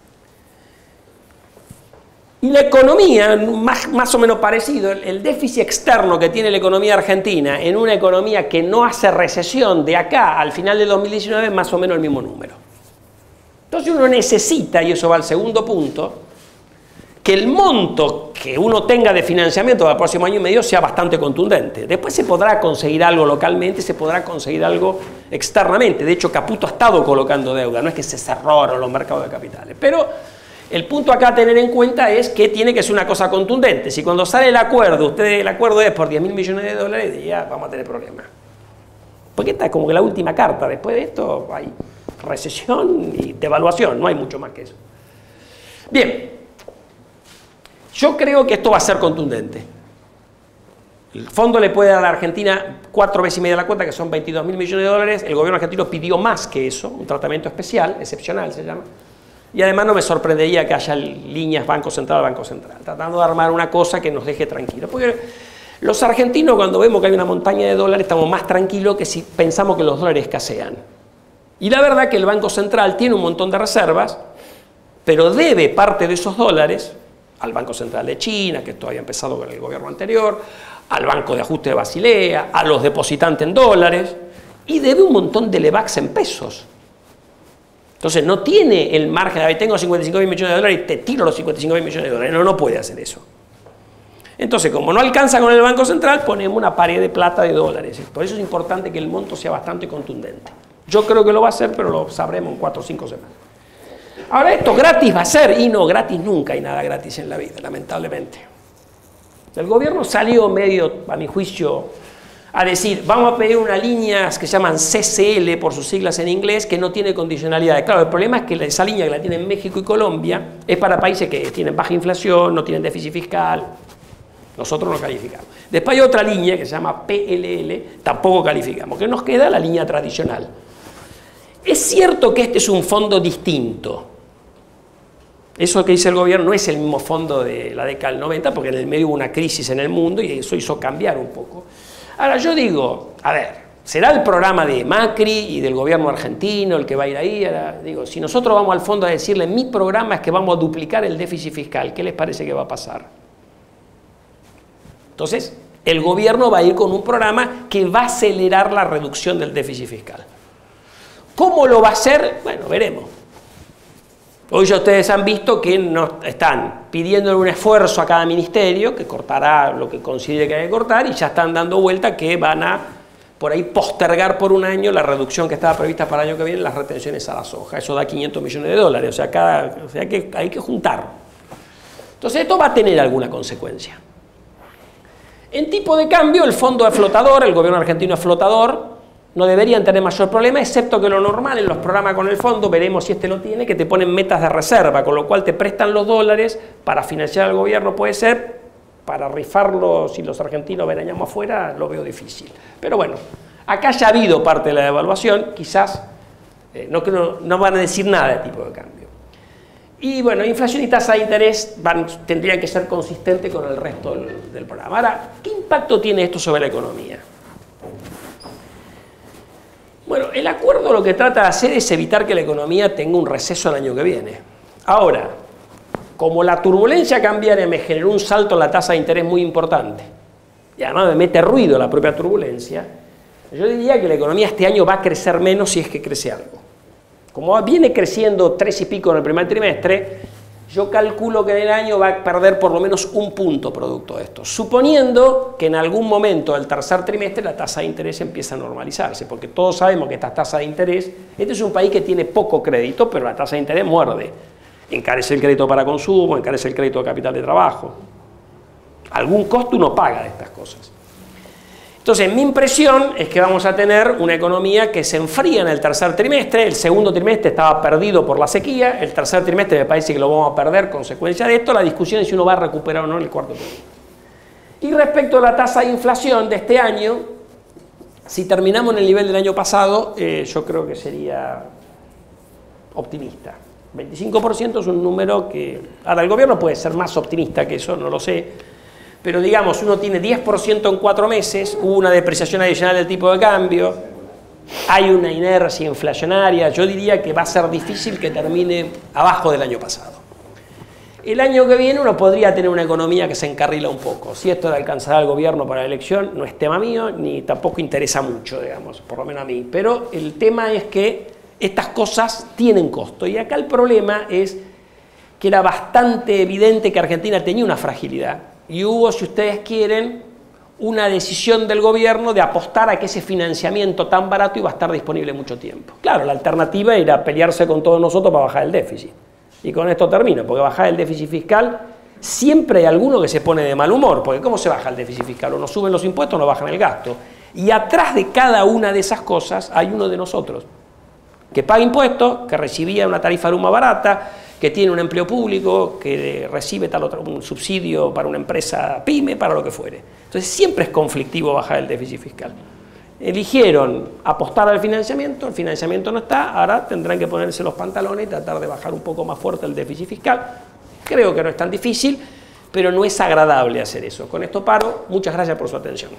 Y la economía, más, más o menos parecido, el, el déficit externo que tiene la economía argentina en una economía que no hace recesión de acá al final de dos mil diecinueve es más o menos el mismo número. Entonces uno necesita, y eso va al segundo punto, que el monto que uno tenga de financiamiento para el próximo año y medio sea bastante contundente. Después se podrá conseguir algo localmente, se podrá conseguir algo externamente. De hecho, Caputo ha estado colocando deuda, no es que se cerraron los mercados de capitales, pero el punto acá a tener en cuenta es que tiene que ser una cosa contundente. Si cuando sale el acuerdo, usted el acuerdo es por diez mil millones de dólares, ya vamos a tener problemas. Porque esta es como que la última carta. Después de esto hay recesión y devaluación, no hay mucho más que eso. Bien, Yo creo que esto va a ser contundente. El fondo le puede dar a la Argentina cuatro veces y media la cuota, que son veintidós mil millones de dólares. El gobierno argentino pidió más que eso, un tratamiento especial, excepcional se llama. Y además no me sorprendería que haya líneas Banco Central, Banco Central, tratando de armar una cosa que nos deje tranquilos. Porque los argentinos, cuando vemos que hay una montaña de dólares, estamos más tranquilos que si pensamos que los dólares escasean. Y la verdad que el Banco Central tiene un montón de reservas, pero debe parte de esos dólares al Banco Central de China, que esto había empezado con el gobierno anterior, al Banco de Ajuste de Basilea, a los depositantes en dólares, y debe un montón de LEVAX en pesos. Entonces no tiene el margen, de tengo cincuenta y cinco mil millones de dólares y te tiro los cincuenta y cinco mil millones de dólares. No, no puede hacer eso. Entonces, como no alcanza con el Banco Central, ponemos una pared de plata de dólares. Por eso es importante que el monto sea bastante contundente. Yo creo que lo va a hacer, pero lo sabremos en cuatro o cinco semanas. Ahora, esto gratis va a ser, y no, gratis nunca hay nada gratis en la vida, lamentablemente. El gobierno salió medio, a mi juicio, a decir, vamos a pedir una línea que se llaman C C L, por sus siglas en inglés, que no tiene condicionalidades. Claro, el problema es que esa línea que la tienen México y Colombia es para países que tienen baja inflación, no tienen déficit fiscal. Nosotros no calificamos. Después hay otra línea que se llama P L L, tampoco calificamos. ¿Qué nos queda? La línea tradicional. Es cierto que este es un fondo distinto. Eso que dice el gobierno no es el mismo fondo de la década del noventa, porque en el medio hubo una crisis en el mundo y eso hizo cambiar un poco. Ahora yo digo, a ver, ¿será el programa de Macri y del gobierno argentino el que va a ir ahí? Ahora, digo, si nosotros vamos al fondo a decirle, mi programa es que vamos a duplicar el déficit fiscal, ¿qué les parece que va a pasar? Entonces, el gobierno va a ir con un programa que va a acelerar la reducción del déficit fiscal. ¿Cómo lo va a hacer? Bueno, veremos. Hoy ya ustedes han visto que no están pidiendo un esfuerzo a cada ministerio, que cortará lo que considere que hay que cortar, y ya están dando vuelta que van a, por ahí, postergar por un año la reducción que estaba prevista para el año que viene, las retenciones a la soja. Eso da quinientos millones de dólares, o sea, cada, o sea que hay que juntar. Entonces esto va a tener alguna consecuencia. En tipo de cambio, el fondo es flotador, el gobierno argentino es flotador, no deberían tener mayor problema, excepto que lo normal en los programas con el fondo, veremos si este lo tiene, que te ponen metas de reserva, con lo cual te prestan los dólares para financiar al gobierno, puede ser, para rifarlos si los argentinos verañamos afuera, lo veo difícil. Pero bueno, acá ya ha habido parte de la devaluación, quizás eh, no, no, no van a decir nada de tipo de cambio. Y bueno, inflación y tasa de interés van, tendrían que ser consistentes con el resto del, del programa. Ahora, ¿qué impacto tiene esto sobre la economía? Bueno, el acuerdo lo que trata de hacer es evitar que la economía tenga un receso el año que viene. Ahora, como la turbulencia cambiaria me generó un salto en la tasa de interés muy importante, y además me mete ruido la propia turbulencia, yo diría que la economía este año va a crecer menos si es que crece algo. Como viene creciendo tres y pico en el primer trimestre, yo calculo que en el año va a perder por lo menos un punto producto de esto, suponiendo que en algún momento del tercer trimestre la tasa de interés empieza a normalizarse, porque todos sabemos que esta tasa de interés, este es un país que tiene poco crédito, pero la tasa de interés muerde, encarece el crédito para consumo, encarece el crédito de capital de trabajo, algún costo uno paga de estas cosas. Entonces, mi impresión es que vamos a tener una economía que se enfría en el tercer trimestre, el segundo trimestre estaba perdido por la sequía, el tercer trimestre me parece que lo vamos a perder consecuencia de esto, la discusión es si uno va a recuperar o no en el cuarto trimestre. Y respecto a la tasa de inflación de este año, si terminamos en el nivel del año pasado, eh, yo creo que sería optimista. veinticinco por ciento es un número que... Ahora, el gobierno puede ser más optimista que eso, no lo sé. Pero digamos, uno tiene diez por ciento en cuatro meses, hubo una depreciación adicional del tipo de cambio, hay una inercia inflacionaria, yo diría que va a ser difícil que termine abajo del año pasado. El año que viene uno podría tener una economía que se encarrila un poco. Si esto le alcanzará al gobierno para la elección, no es tema mío, ni tampoco interesa mucho, digamos, por lo menos a mí. Pero el tema es que estas cosas tienen costo. Y acá el problema es que era bastante evidente que Argentina tenía una fragilidad. Y hubo, si ustedes quieren, una decisión del gobierno de apostar a que ese financiamiento tan barato iba a estar disponible mucho tiempo. Claro, la alternativa era pelearse con todos nosotros para bajar el déficit. Y con esto termino, porque bajar el déficit fiscal, siempre hay alguno que se pone de mal humor, porque ¿cómo se baja el déficit fiscal? O no suben los impuestos o no bajan el gasto. Y atrás de cada una de esas cosas hay uno de nosotros, que paga impuestos, que recibía una tarifa de luz más barata, que tiene un empleo público, que recibe tal otro, un subsidio para una empresa pyme, para lo que fuere. Entonces siempre es conflictivo bajar el déficit fiscal. Eligieron apostar al financiamiento, el financiamiento no está, ahora tendrán que ponerse los pantalones y tratar de bajar un poco más fuerte el déficit fiscal. Creo que no es tan difícil, pero no es agradable hacer eso. Con esto paro, muchas gracias por su atención.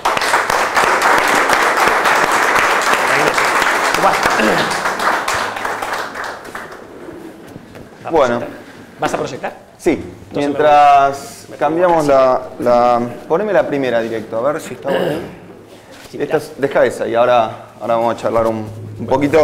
Bueno. ¿Vas a proyectar? Sí, Entonces mientras me... cambiamos la, la... Poneme la primera directo, a ver si está bueno. Sí, Esta es, deja esa y ahora, ahora vamos a charlar un, un poquito.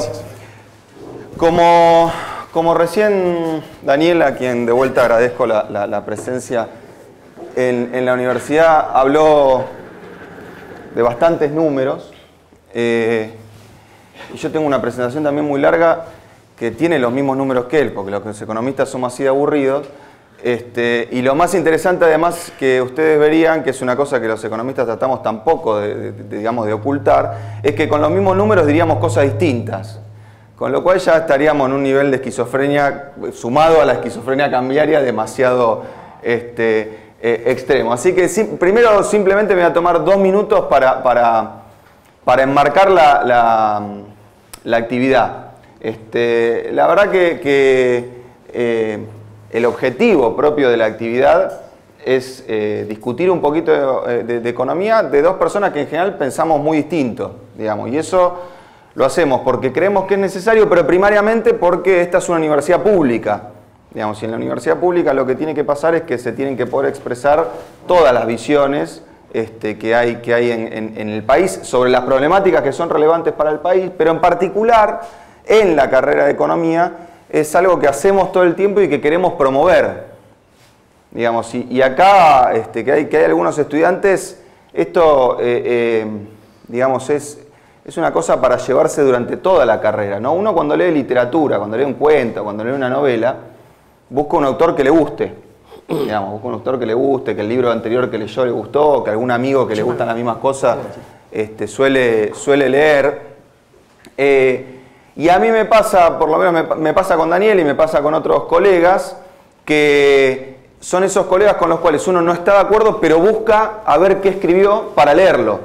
Como, como recién Daniel, a quien de vuelta agradezco la, la, la presencia en, en la universidad, habló de bastantes números. Eh, y yo tengo una presentación también muy larga que tiene los mismos números que él, porque los economistas somos así de aburridos. Este, y lo más interesante además que ustedes verían, que es una cosa que los economistas tratamos tampoco de, de, de, digamos, de ocultar, es que con los mismos números diríamos cosas distintas. Con lo cual ya estaríamos en un nivel de esquizofrenia, sumado a la esquizofrenia cambiaria, demasiado este, eh, extremo. Así que sí, primero simplemente me voy a tomar dos minutos para, para, para enmarcar la, la, la actividad. Este, la verdad que... que eh, el objetivo propio de la actividad es eh, discutir un poquito de, de, de economía de dos personas que en general pensamos muy distinto, digamos, y eso lo hacemos porque creemos que es necesario, pero primariamente porque esta es una universidad pública, digamos, y en la universidad pública lo que tiene que pasar es que se tienen que poder expresar todas las visiones este, que hay, que hay en, en, en el país sobre las problemáticas que son relevantes para el país, pero en particular en la carrera de economía es algo que hacemos todo el tiempo y que queremos promover, digamos, y, y acá este, que, hay, que hay algunos estudiantes, esto, eh, eh, digamos, es, es una cosa para llevarse durante toda la carrera, ¿no? Uno cuando lee literatura, cuando lee un cuento, cuando lee una novela, busca un autor que le guste, digamos, busca un autor que le guste, que el libro anterior que leyó le gustó, que algún amigo que le gustan las mismas cosas este, suele, suele leer. Eh, Y a mí me pasa, por lo menos me, me pasa con Daniel y me pasa con otros colegas, que son esos colegas con los cuales uno no está de acuerdo, pero busca a ver qué escribió para leerlo.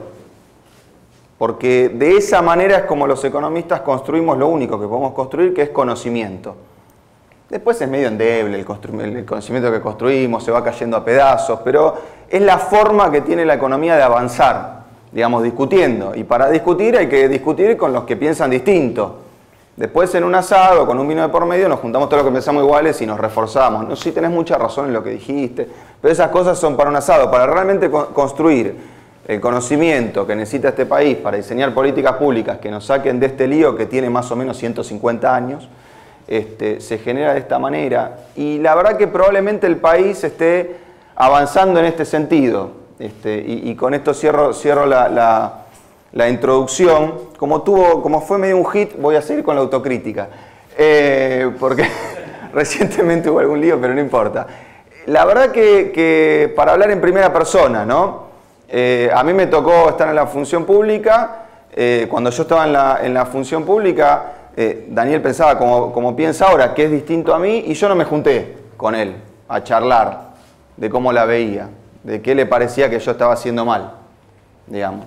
Porque de esa manera es como los economistas construimos lo único que podemos construir, que es conocimiento. Después es medio endeble el, el conocimiento que construimos, se va cayendo a pedazos, pero es la forma que tiene la economía de avanzar, digamos, discutiendo. Y para discutir hay que discutir con los que piensan distinto. Después en un asado, con un vino de por medio, nos juntamos todos los que pensamos iguales y nos reforzamos. No, sí tenés mucha razón en lo que dijiste, pero esas cosas son para un asado. Para realmente co- construir el conocimiento que necesita este país para diseñar políticas públicas que nos saquen de este lío que tiene más o menos ciento cincuenta años, este, se genera de esta manera. Y la verdad que probablemente el país esté avanzando en este sentido. Este, y, y con esto cierro, cierro la... la La introducción, como, tuvo, como fue medio un hit, voy a seguir con la autocrítica, eh, porque recientemente hubo algún lío, pero no importa. La verdad que, que para hablar en primera persona, ¿no? Eh, a mí me tocó estar en la función pública, eh, cuando yo estaba en la, en la función pública, eh, Daniel pensaba como, como piensa ahora, que es distinto a mí, y yo no me junté con él a charlar de cómo la veía, de qué le parecía que yo estaba haciendo mal, digamos.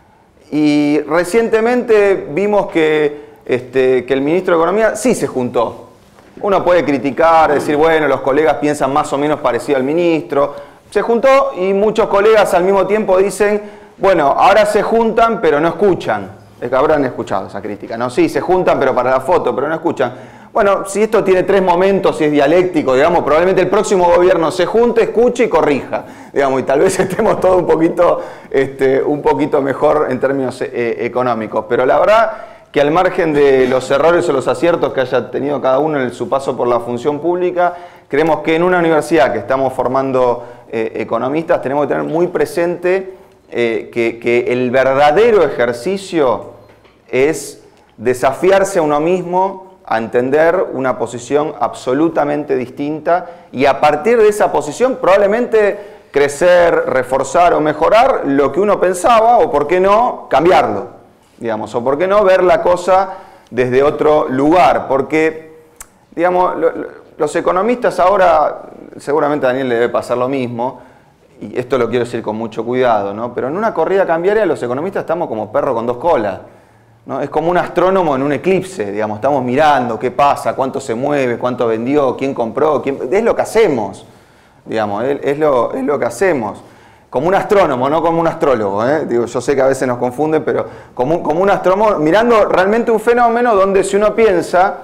Y recientemente vimos que, este, que el ministro de Economía sí se juntó. Uno puede criticar, decir, bueno, los colegas piensan más o menos parecido al ministro. Se juntó y muchos colegas al mismo tiempo dicen, bueno, ahora se juntan pero no escuchan. Es que habrán escuchado esa crítica, ¿no? Sí, se juntan pero para la foto, pero no escuchan. Bueno, si esto tiene tres momentos, si es dialéctico, digamos, probablemente el próximo gobierno se junte, escuche y corrija, digamos, y tal vez estemos todos un poquito, este, un poquito mejor en términos eh, económicos. Pero la verdad que al margen de los errores o los aciertos que haya tenido cada uno en su paso por la función pública, creemos que en una universidad que estamos formando eh, economistas tenemos que tener muy presente eh, que, que el verdadero ejercicio es desafiarse a uno mismo a entender una posición absolutamente distinta y a partir de esa posición probablemente crecer, reforzar o mejorar lo que uno pensaba o por qué no cambiarlo, digamos, o por qué no ver la cosa desde otro lugar, porque digamos, lo, lo, los economistas ahora, seguramente a Daniel le debe pasar lo mismo, y esto lo quiero decir con mucho cuidado, ¿no? Pero en una corrida cambiaria los economistas estamos como perro con dos colas, ¿no? Es como un astrónomo en un eclipse, digamos, estamos mirando qué pasa, cuánto se mueve, cuánto vendió, quién compró, quién... es lo que hacemos, digamos, es, es, lo, es lo que hacemos. Como un astrónomo, no como un astrólogo, ¿eh? Digo, yo sé que a veces nos confunden, pero como, como un astrónomo, mirando realmente un fenómeno donde si uno piensa,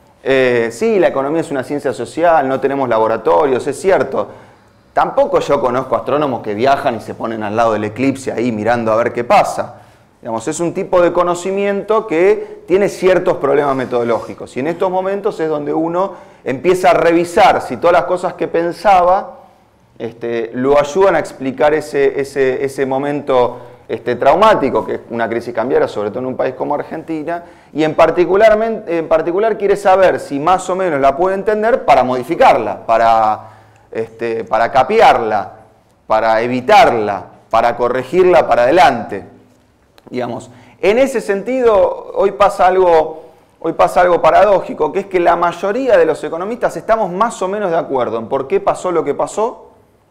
eh, sí, la economía es una ciencia social, no tenemos laboratorios, es cierto. Tampoco yo conozco astrónomos que viajan y se ponen al lado del eclipse ahí mirando a ver qué pasa. Digamos, es un tipo de conocimiento que tiene ciertos problemas metodológicos y en estos momentos es donde uno empieza a revisar si todas las cosas que pensaba este, lo ayudan a explicar ese, ese, ese momento este, traumático, que es una crisis cambiaria, sobre todo en un país como Argentina, y en particular, en particular quiere saber si más o menos la puede entender para modificarla, para, este, para capearla, para evitarla, para corregirla para adelante. Digamos, en ese sentido, hoy pasa, algo, hoy pasa algo paradójico, que es que la mayoría de los economistas estamos más o menos de acuerdo en por qué pasó lo que pasó,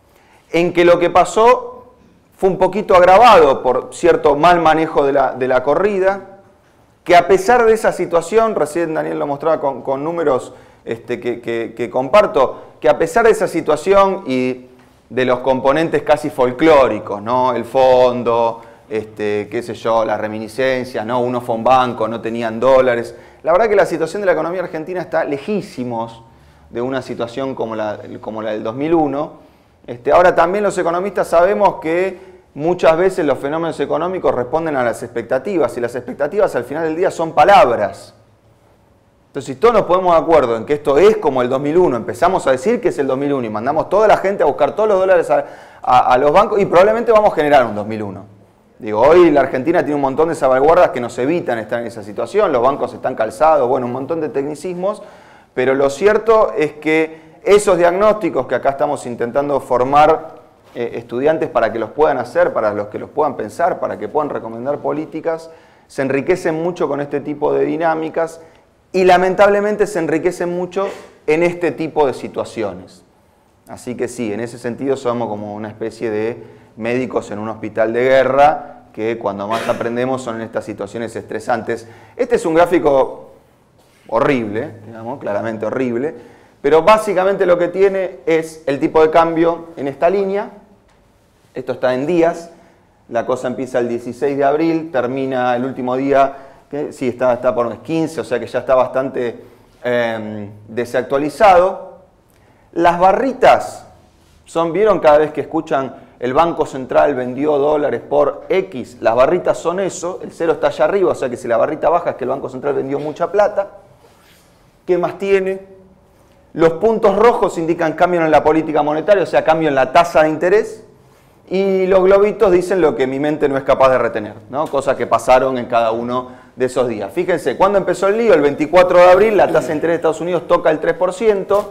en que lo que pasó fue un poquito agravado por cierto mal manejo de la, de la corrida, que a pesar de esa situación, recién Daniel lo mostraba con, con números este, que, que, que comparto, que a pesar de esa situación y de los componentes casi folclóricos, ¿no? El fondo... Este, qué sé yo, las reminiscencias, ¿no? Uno fue a un banco, no tenían dólares. La verdad que la situación de la economía argentina está lejísimos de una situación como la, como la del dos mil uno. Este, ahora también los economistas sabemos que muchas veces los fenómenos económicos responden a las expectativas y las expectativas al final del día son palabras. Entonces, si todos nos ponemos de acuerdo en que esto es como el dos mil uno, empezamos a decir que es el dos mil uno y mandamos toda la gente a buscar todos los dólares a, a, a los bancos y probablemente vamos a generar un dos mil uno. Digo, hoy la Argentina tiene un montón de salvaguardas que nos evitan estar en esa situación, los bancos están calzados, bueno, un montón de tecnicismos, pero lo cierto es que esos diagnósticos que acá estamos intentando formar eh, estudiantes para que los puedan hacer, para los que los puedan pensar, para que puedan recomendar políticas, se enriquecen mucho con este tipo de dinámicas y lamentablemente se enriquecen mucho en este tipo de situaciones. Así que sí, en ese sentido somos como una especie de médicos en un hospital de guerra, que cuando más aprendemos son en estas situaciones estresantes. Este es un gráfico horrible, digamos, claramente horrible, pero básicamente lo que tiene es el tipo de cambio en esta línea. Esto está en días, la cosa empieza el dieciséis de abril, termina el último día, que sí, está, está por quince, o sea que ya está bastante eh, desactualizado. Las barritas son, ¿vieron cada vez que escuchan el Banco Central vendió dólares por X? Las barritas son eso, el cero está allá arriba, o sea que si la barrita baja es que el Banco Central vendió mucha plata. ¿Qué más tiene? Los puntos rojos indican cambio en la política monetaria, o sea, cambio en la tasa de interés. Y los globitos dicen lo que mi mente no es capaz de retener, ¿no? Cosas que pasaron en cada uno de esos días. Fíjense, ¿cuándo empezó el lío? El veinticuatro de abril, la tasa de interés de Estados Unidos toca el tres por ciento.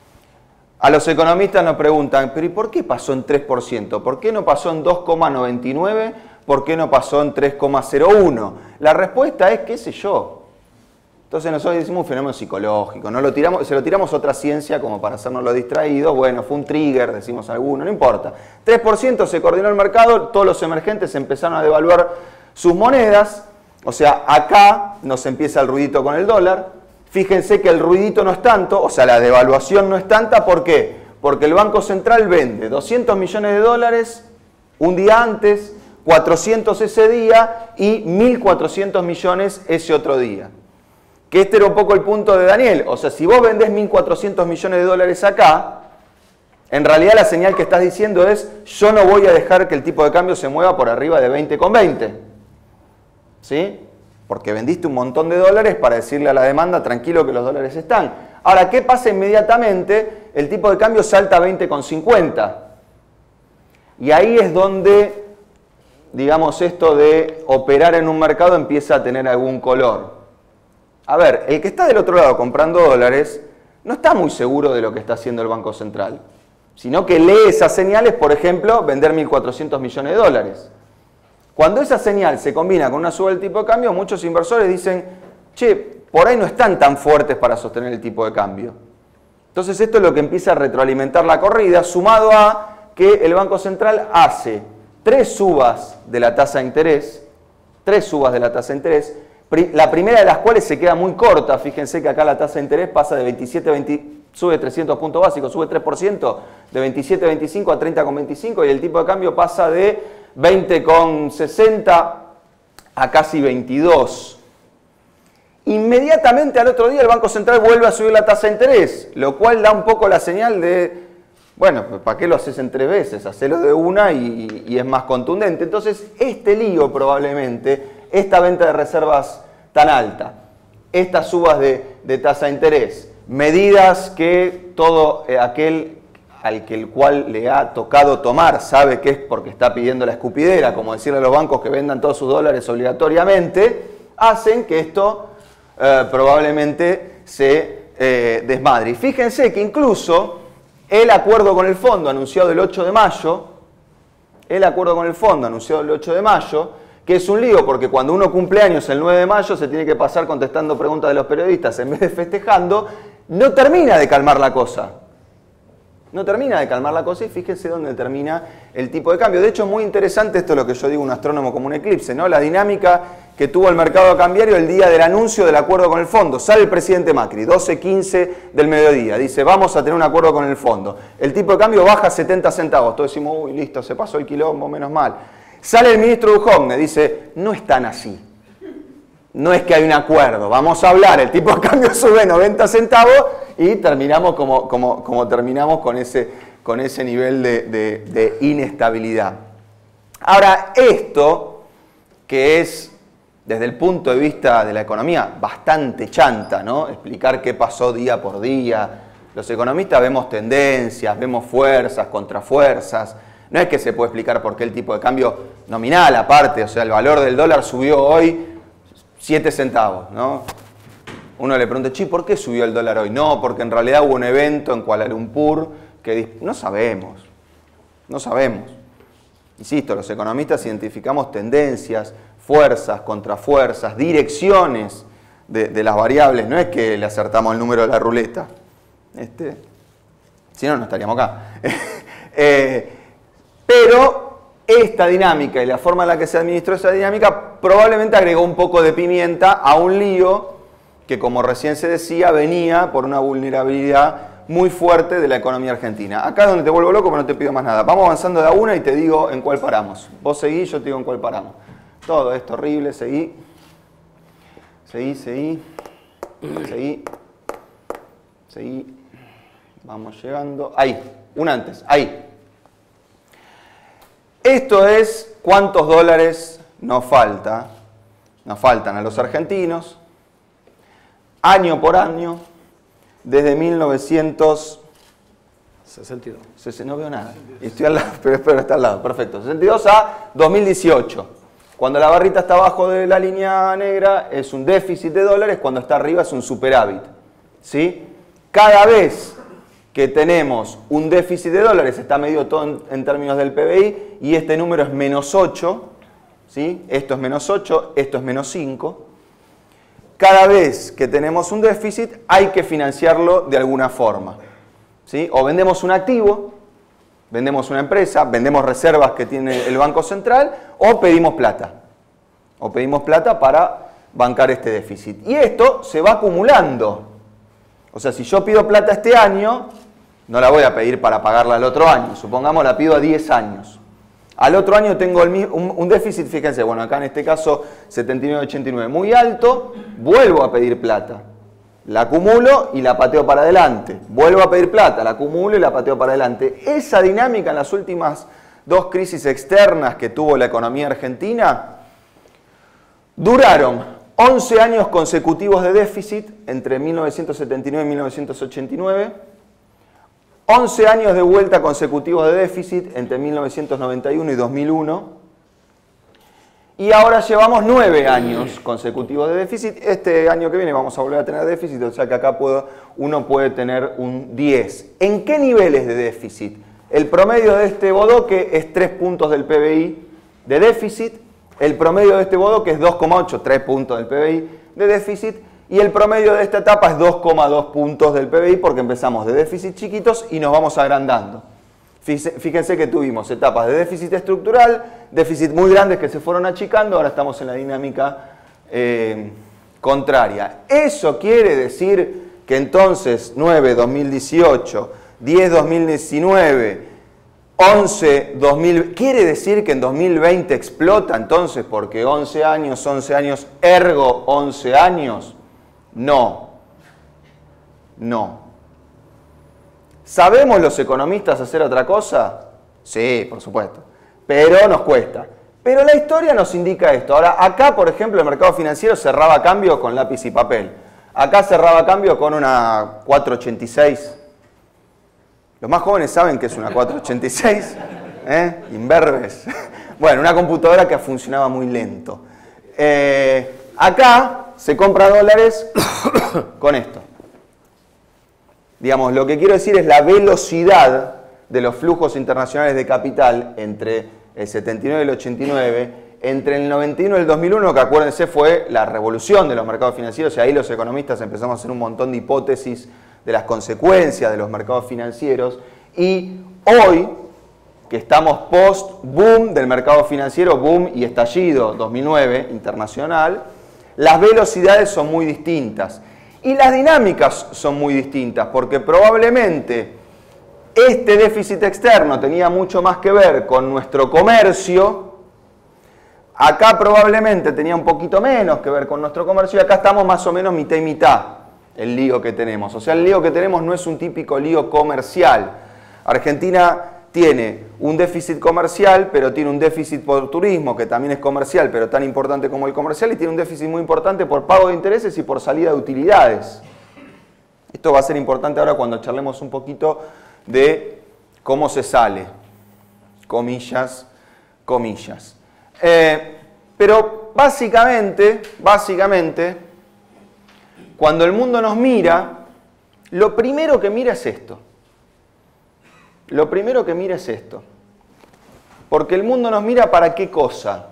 A los economistas nos preguntan, ¿pero y por qué pasó en tres por ciento? ¿Por qué no pasó en dos coma noventa y nueve? ¿Por qué no pasó en tres coma cero uno? La respuesta es, qué sé yo. Entonces nosotros decimos un fenómeno psicológico, ¿no? Lo tiramos, se lo tiramos a otra ciencia como para hacernos lo distraídos. Bueno, fue un trigger, decimos alguno, no importa. tres por ciento se coordinó el mercado, todos los emergentes empezaron a devaluar sus monedas. O sea, acá nos empieza el ruidito con el dólar. Fíjense que el ruidito no es tanto, o sea, la devaluación no es tanta. ¿Por qué? Porque el Banco Central vende doscientos millones de dólares un día antes, cuatrocientos ese día y mil cuatrocientos millones ese otro día. Que este era un poco el punto de Daniel. O sea, si vos vendés mil cuatrocientos millones de dólares acá, en realidad la señal que estás diciendo es, yo no voy a dejar que el tipo de cambio se mueva por arriba de veinte con veinte. ¿Sí? Porque vendiste un montón de dólares para decirle a la demanda, tranquilo que los dólares están. Ahora, ¿qué pasa inmediatamente? El tipo de cambio salta a veinte con cincuenta. Y ahí es donde, digamos, esto de operar en un mercado empieza a tener algún color. A ver, el que está del otro lado comprando dólares no está muy seguro de lo que está haciendo el Banco Central, sino que lee esas señales, por ejemplo, vender mil cuatrocientos millones de dólares. Cuando esa señal se combina con una suba del tipo de cambio, muchos inversores dicen, che, por ahí no están tan fuertes para sostener el tipo de cambio. Entonces esto es lo que empieza a retroalimentar la corrida, sumado a que el Banco Central hace tres subas de la tasa de interés, tres subas de la tasa de interés, la primera de las cuales se queda muy corta. Fíjense que acá la tasa de interés pasa de veintisiete a veinte, sube trescientos puntos básicos, sube tres por ciento, de veintisiete coma veinticinco a treinta coma veinticinco, y el tipo de cambio pasa de veinte coma sesenta a casi veintidós. Inmediatamente al otro día el Banco Central vuelve a subir la tasa de interés, lo cual da un poco la señal de, bueno, ¿para qué lo haces en tres veces? Hacelo de una y, y es más contundente. Entonces, este lío probablemente, esta venta de reservas tan alta, estas subas de, de tasa de interés, medidas que todo aquel al que el cual le ha tocado tomar sabe que es porque está pidiendo la escupidera, como decirle a los bancos que vendan todos sus dólares obligatoriamente, hacen que esto eh, probablemente se eh, desmadre. Y fíjense que incluso el acuerdo con el fondo anunciado el ocho de mayo, el acuerdo con el fondo anunciado el ocho de mayo, que es un lío porque cuando uno cumple años el nueve de mayo se tiene que pasar contestando preguntas de los periodistas en vez de festejando, no termina de calmar la cosa. No termina de calmar la cosa y fíjense dónde termina el tipo de cambio. De hecho es muy interesante, esto es lo que yo digo un astrónomo como un eclipse, ¿no? La dinámica que tuvo el mercado cambiario el día del anuncio del acuerdo con el fondo. Sale el presidente Macri, doce quince del mediodía, dice vamos a tener un acuerdo con el fondo. El tipo de cambio baja setenta centavos, todos decimos, uy, listo, se pasó el quilombo, menos mal. Sale el ministro Duhovne, dice, no es tan así. No es que hay un acuerdo, vamos a hablar, el tipo de cambio sube noventa centavos y terminamos como, como, como terminamos con ese, con ese nivel de, de, de inestabilidad. Ahora, esto, que es desde el punto de vista de la economía bastante chanta, ¿no? Explicar qué pasó día por día. Los economistas vemos tendencias, vemos fuerzas, contrafuerzas. No es que se puede explicar por qué el tipo de cambio nominal aparte, o sea, el valor del dólar subió hoy siete centavos, ¿no? Uno le pregunta, chi, ¿por qué subió el dólar hoy? No, porque en realidad hubo un evento en Kuala Lumpur que... No sabemos, no sabemos. Insisto, los economistas identificamos tendencias, fuerzas, contrafuerzas, direcciones de, de las variables. No es que le acertamos el número de la ruleta. Este, si no, no estaríamos acá. eh, pero... Esta dinámica y la forma en la que se administró esa dinámica probablemente agregó un poco de pimienta a un lío que, como recién se decía, venía por una vulnerabilidad muy fuerte de la economía argentina. Acá es donde te vuelvo loco, pero no te pido más nada. Vamos avanzando de a una y te digo en cuál paramos. Vos seguís, yo te digo en cuál paramos. Todo esto horrible, seguí. Seguí, seguí. Seguí. Seguí. Vamos llegando. Ahí, una antes, ahí. Esto es cuántos dólares nos falta, nos faltan a los argentinos, año por año, desde mil novecientos sesenta y dos. No veo nada, estoy al lado, pero espero estar al lado, perfecto. sesenta y dos a dos mil dieciocho. Cuando la barrita está abajo de la línea negra es un déficit de dólares, cuando está arriba es un superávit, ¿sí? Cada vez que tenemos un déficit de dólares, está medido todo en, en términos del P B I, y este número es menos ocho, ¿sí? Esto es menos ocho, esto es menos cinco. Cada vez que tenemos un déficit hay que financiarlo de alguna forma, ¿sí? O vendemos un activo, vendemos una empresa, vendemos reservas que tiene el Banco Central, o pedimos plata, o pedimos plata para bancar este déficit. Y esto se va acumulando. O sea, si yo pido plata este año, no la voy a pedir para pagarla al otro año. Supongamos la pido a diez años. Al otro año tengo el mismo, un, un déficit, fíjense, bueno, acá en este caso setenta y nueve ochenta y nueve, muy alto, vuelvo a pedir plata. La acumulo y la pateo para adelante. Vuelvo a pedir plata, la acumulo y la pateo para adelante. Esa dinámica en las últimas dos crisis externas que tuvo la economía argentina duraron once años consecutivos de déficit entre mil novecientos setenta y nueve y mil novecientos ochenta y nueve, once años de vuelta consecutivos de déficit entre mil novecientos noventa y uno y dos mil uno, y ahora llevamos nueve años consecutivos de déficit. Este año que viene vamos a volver a tener déficit, o sea que acá puedo, uno puede tener un diez. ¿En qué niveles de déficit? El promedio de este bodoque es tres puntos del P B I de déficit. El promedio de este bodoque es dos coma ocho, tres puntos del P B I de déficit, Y el promedio de esta etapa es dos coma dos puntos del P B I porque empezamos de déficit chiquitos y nos vamos agrandando. Fíjense que tuvimos etapas de déficit estructural, déficit muy grandes que se fueron achicando, ahora estamos en la dinámica eh, contraria. Eso quiere decir que entonces nueve dos mil dieciocho, diez dos mil diecinueve, once dos mil veinte, quiere decir que en dos mil veinte explota entonces porque once años, once años, ergo once años. No, no. ¿Sabemos los economistas hacer otra cosa? Sí, por supuesto, pero nos cuesta. Pero la historia nos indica esto. Ahora, acá, por ejemplo, el mercado financiero cerraba cambio con lápiz y papel. Acá cerraba cambio con una cuatrocientos ochenta y seis. Los más jóvenes saben que es una cuatrocientos ochenta y seis. ¿Eh? Imberbes. Bueno, una computadora que funcionaba muy lento. Eh, acá se compra dólares con esto. Digamos, lo que quiero decir es la velocidad de los flujos internacionales de capital entre el setenta y nueve y el ochenta y nueve, entre el noventa y uno y el dos mil uno, que acuérdense fue la revolución de los mercados financieros, y ahí los economistas empezamos a hacer un montón de hipótesis de las consecuencias de los mercados financieros, y hoy, que estamos post-boom del mercado financiero, boom y estallido dos mil nueve internacional, las velocidades son muy distintas. Y las dinámicas son muy distintas, porque probablemente este déficit externo tenía mucho más que ver con nuestro comercio, acá probablemente tenía un poquito menos que ver con nuestro comercio, y acá estamos más o menos mitad y mitad el lío que tenemos. O sea, el lío que tenemos no es un típico lío comercial. Argentina tiene un déficit comercial, pero tiene un déficit por turismo, que también es comercial, pero tan importante como el comercial, y tiene un déficit muy importante por pago de intereses y por salida de utilidades. Esto va a ser importante ahora cuando charlemos un poquito de cómo se sale, comillas, comillas. Eh, pero básicamente, básicamente, cuando el mundo nos mira, lo primero que mira es esto. Lo primero que mira es esto. Porque el mundo nos mira para qué cosa.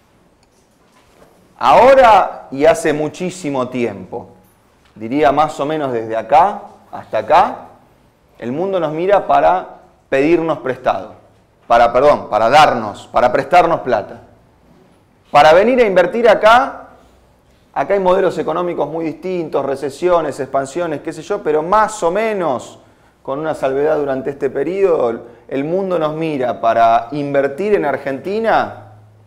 Ahora y hace muchísimo tiempo, diría más o menos desde acá hasta acá, el mundo nos mira para pedirnos prestado. Para, perdón, para darnos, para prestarnos plata. Para venir a invertir acá, acá hay modelos económicos muy distintos, recesiones, expansiones, qué sé yo, pero más o menos, con una salvedad durante este periodo, el mundo nos mira para invertir en Argentina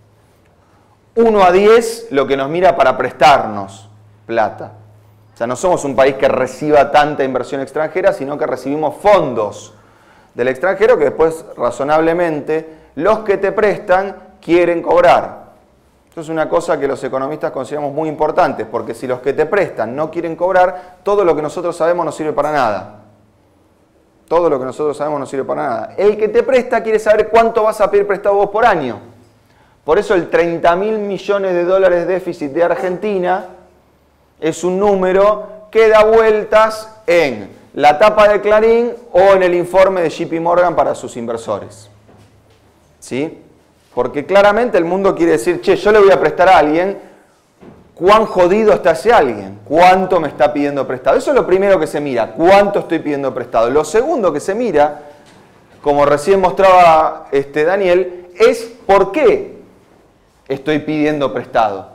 uno a diez lo que nos mira para prestarnos plata. O sea, no somos un país que reciba tanta inversión extranjera, sino que recibimos fondos del extranjero que después, razonablemente, los que te prestan quieren cobrar. Esto es una cosa que los economistas consideramos muy importante, porque si los que te prestan no quieren cobrar, todo lo que nosotros sabemos no sirve para nada. Todo lo que nosotros sabemos no sirve para nada. El que te presta quiere saber cuánto vas a pedir prestado vos por año. Por eso el treinta mil millones de dólares de déficit de Argentina es un número que da vueltas en la tapa de Clarín o en el informe de J P Morgan para sus inversores. ¿Sí? Porque claramente el mundo quiere decir, che, yo le voy a prestar a alguien, ¿cuán jodido está ese alguien? ¿Cuánto me está pidiendo prestado? Eso es lo primero que se mira, ¿cuánto estoy pidiendo prestado? Lo segundo que se mira, como recién mostraba este Daniel, es ¿por qué estoy pidiendo prestado?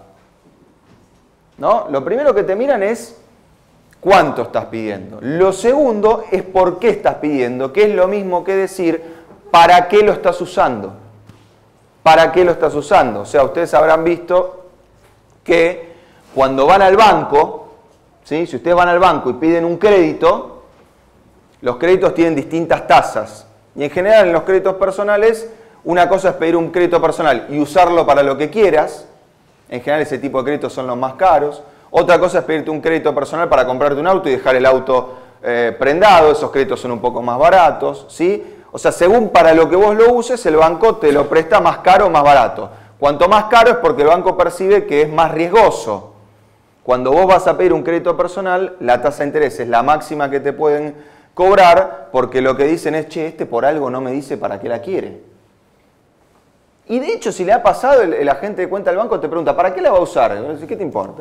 ¿No? Lo primero que te miran es ¿cuánto estás pidiendo? Lo segundo es ¿por qué estás pidiendo? Que es lo mismo que decir ¿para qué lo estás usando? ¿Para qué lo estás usando? O sea, ustedes habrán visto que cuando van al banco, ¿sí? Si ustedes van al banco y piden un crédito, los créditos tienen distintas tasas. Y en general en los créditos personales, una cosa es pedir un crédito personal y usarlo para lo que quieras. En general ese tipo de créditos son los más caros. Otra cosa es pedirte un crédito personal para comprarte un auto y dejar el auto eh, prendado. Esos créditos son un poco más baratos, ¿sí? O sea, según para lo que vos lo uses, el banco te lo presta más caro o más barato. Cuanto más caro es porque el banco percibe que es más riesgoso. Cuando vos vas a pedir un crédito personal, la tasa de interés es la máxima que te pueden cobrar porque lo que dicen es, che, este por algo no me dice para qué la quiere. Y de hecho, si le ha pasado, el, el agente de cuenta del banco te pregunta, ¿para qué la va a usar? ¿Qué te importa?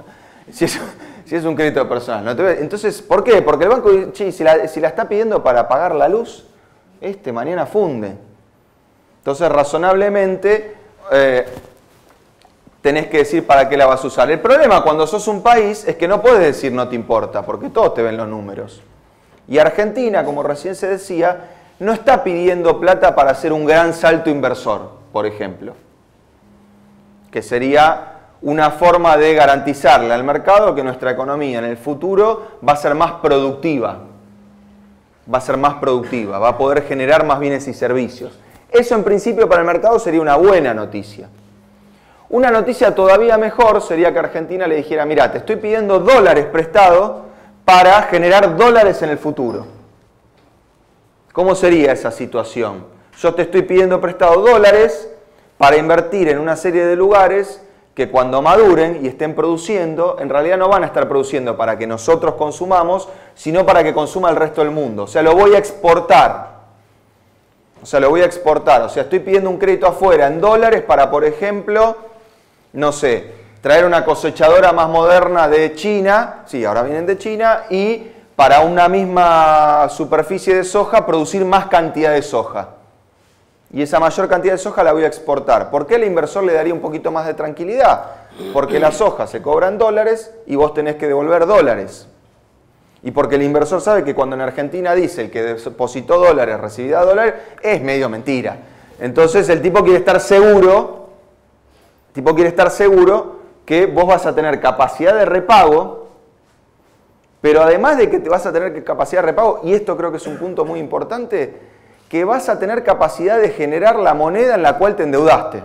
Si es, si es un crédito personal. ¿No? Entonces, ¿por qué? Porque el banco dice, che, si la, si la está pidiendo para pagar la luz, este mañana funde. Entonces, razonablemente, eh, tenés que decir para qué la vas a usar. El problema cuando sos un país es que no puedes decir no te importa, porque todos te ven los números. Y Argentina, como recién se decía, no está pidiendo plata para hacer un gran salto inversor, por ejemplo, que sería una forma de garantizarle al mercado que nuestra economía en el futuro va a ser más productiva, va a ser más productiva, va a poder generar más bienes y servicios. Eso en principio para el mercado sería una buena noticia. Una noticia todavía mejor sería que Argentina le dijera, mira, te estoy pidiendo dólares prestados para generar dólares en el futuro. ¿Cómo sería esa situación? Yo te estoy pidiendo prestado dólares para invertir en una serie de lugares que cuando maduren y estén produciendo, en realidad no van a estar produciendo para que nosotros consumamos, sino para que consuma el resto del mundo. O sea, lo voy a exportar. O sea, lo voy a exportar. O sea, estoy pidiendo un crédito afuera en dólares para, por ejemplo, no sé, traer una cosechadora más moderna de China, sí, ahora vienen de China, y para una misma superficie de soja producir más cantidad de soja. Y esa mayor cantidad de soja la voy a exportar. ¿Por qué el inversor le daría un poquito más de tranquilidad? Porque la soja se cobra en dólares y vos tenés que devolver dólares. Y porque el inversor sabe que cuando en Argentina dice el que depositó dólares recibirá dólares, es medio mentira. Entonces el tipo quiere estar seguro, el tipo quiere estar seguro que vos vas a tener capacidad de repago, pero además de que te vas a tener capacidad de repago, y esto creo que es un punto muy importante, que vas a tener capacidad de generar la moneda en la cual te endeudaste.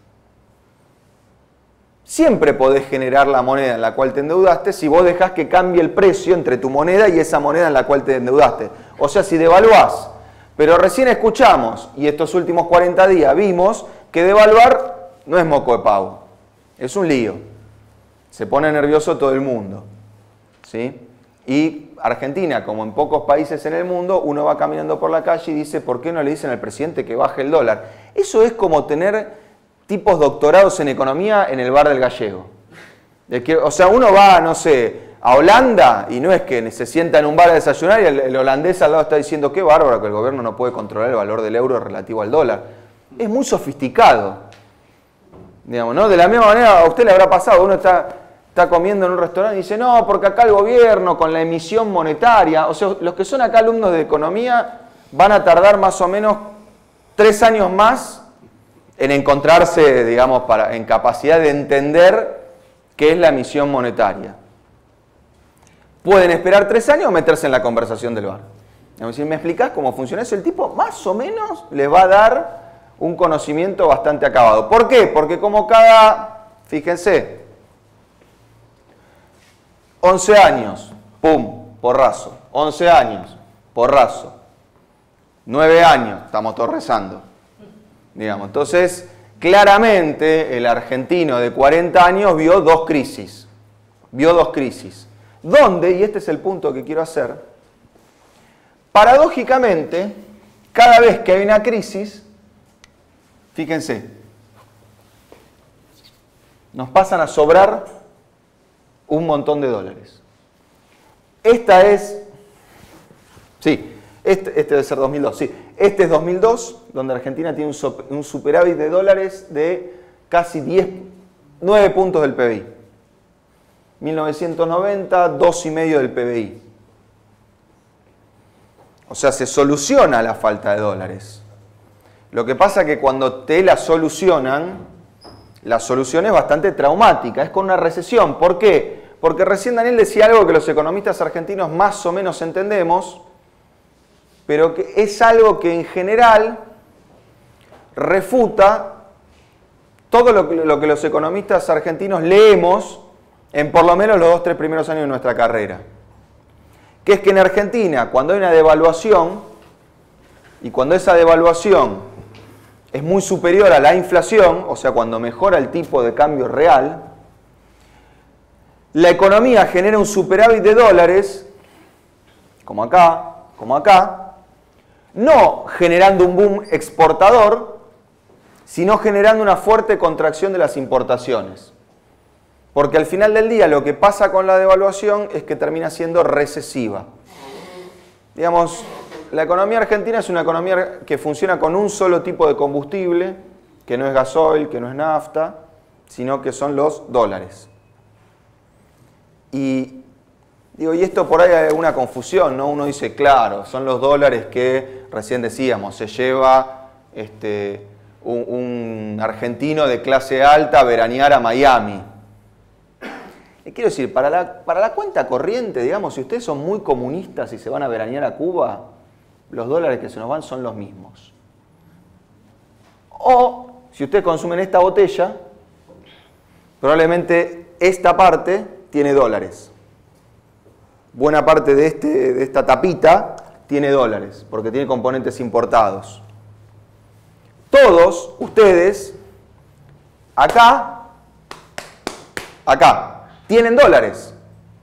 Siempre podés generar la moneda en la cual te endeudaste si vos dejás que cambie el precio entre tu moneda y esa moneda en la cual te endeudaste. O sea, si devaluás. Pero recién escuchamos, y estos últimos cuarenta días vimos, que devaluar no es moco de pavo. Es un lío. Se pone nervioso todo el mundo. ¿Sí? Y Argentina, como en pocos países en el mundo, uno va caminando por la calle y dice, ¿por qué no le dicen al presidente que baje el dólar? Eso es como tener tipos doctorados en economía en el bar del gallego. De que, o sea, uno va, no sé, a Holanda y no es que se sienta en un bar a desayunar y el, el holandés al lado está diciendo, qué bárbaro que el gobierno no puede controlar el valor del euro relativo al dólar. Es muy sofisticado. Digamos, ¿no? De la misma manera, a usted le habrá pasado, uno está... está comiendo en un restaurante y dice, no, porque acá el gobierno con la emisión monetaria, o sea, los que son acá alumnos de economía van a tardar más o menos tres años más en encontrarse, digamos, para, en capacidad de entender qué es la emisión monetaria. Pueden esperar tres años o meterse en la conversación del bar. Si me explicás cómo funciona eso, el tipo más o menos le va a dar un conocimiento bastante acabado. ¿Por qué? Porque como cada, fíjense, once años, pum, porrazo. once años, porrazo. nueve años, estamos todos rezando. Digamos. Entonces, claramente el argentino de cuarenta años vio dos crisis. Vio dos crisis. Donde, y este es el punto que quiero hacer, paradójicamente, cada vez que hay una crisis, fíjense, nos pasan a sobrar un montón de dólares. Esta es, sí, este, este debe ser dos mil dos, sí, este es dos mil dos, donde Argentina tiene un, un superávit de dólares de casi diez, nueve puntos del P B I. mil novecientos noventa, dos coma cinco del P B I. O sea, se soluciona la falta de dólares. Lo que pasa es que cuando te la solucionan, la solución es bastante traumática, es con una recesión. ¿Por qué? Porque recién Daniel decía algo que los economistas argentinos más o menos entendemos, pero que es algo que en general refuta todo lo que, lo que los economistas argentinos leemos en por lo menos los dos, tres primeros años de nuestra carrera. Que es que en Argentina, cuando hay una devaluación, y cuando esa devaluación es muy superior a la inflación, o sea, cuando mejora el tipo de cambio real, la economía genera un superávit de dólares, como acá, como acá, no generando un boom exportador, sino generando una fuerte contracción de las importaciones. Porque al final del día lo que pasa con la devaluación es que termina siendo recesiva. Digamos, la economía argentina es una economía que funciona con un solo tipo de combustible, que no es gasoil, que no es nafta, sino que son los dólares. Y digo, y esto por ahí hay alguna confusión, ¿no? Uno dice, claro, son los dólares que recién decíamos, se lleva este, un, un argentino de clase alta a veranear a Miami. Y quiero decir, para la, para la cuenta corriente, digamos, si ustedes son muy comunistas y se van a veranear a Cuba, los dólares que se nos van son los mismos. O, si ustedes consumen esta botella, probablemente esta parte tiene dólares. Buena parte de, este, de esta tapita tiene dólares, porque tiene componentes importados. Todos ustedes, acá, acá, tienen dólares.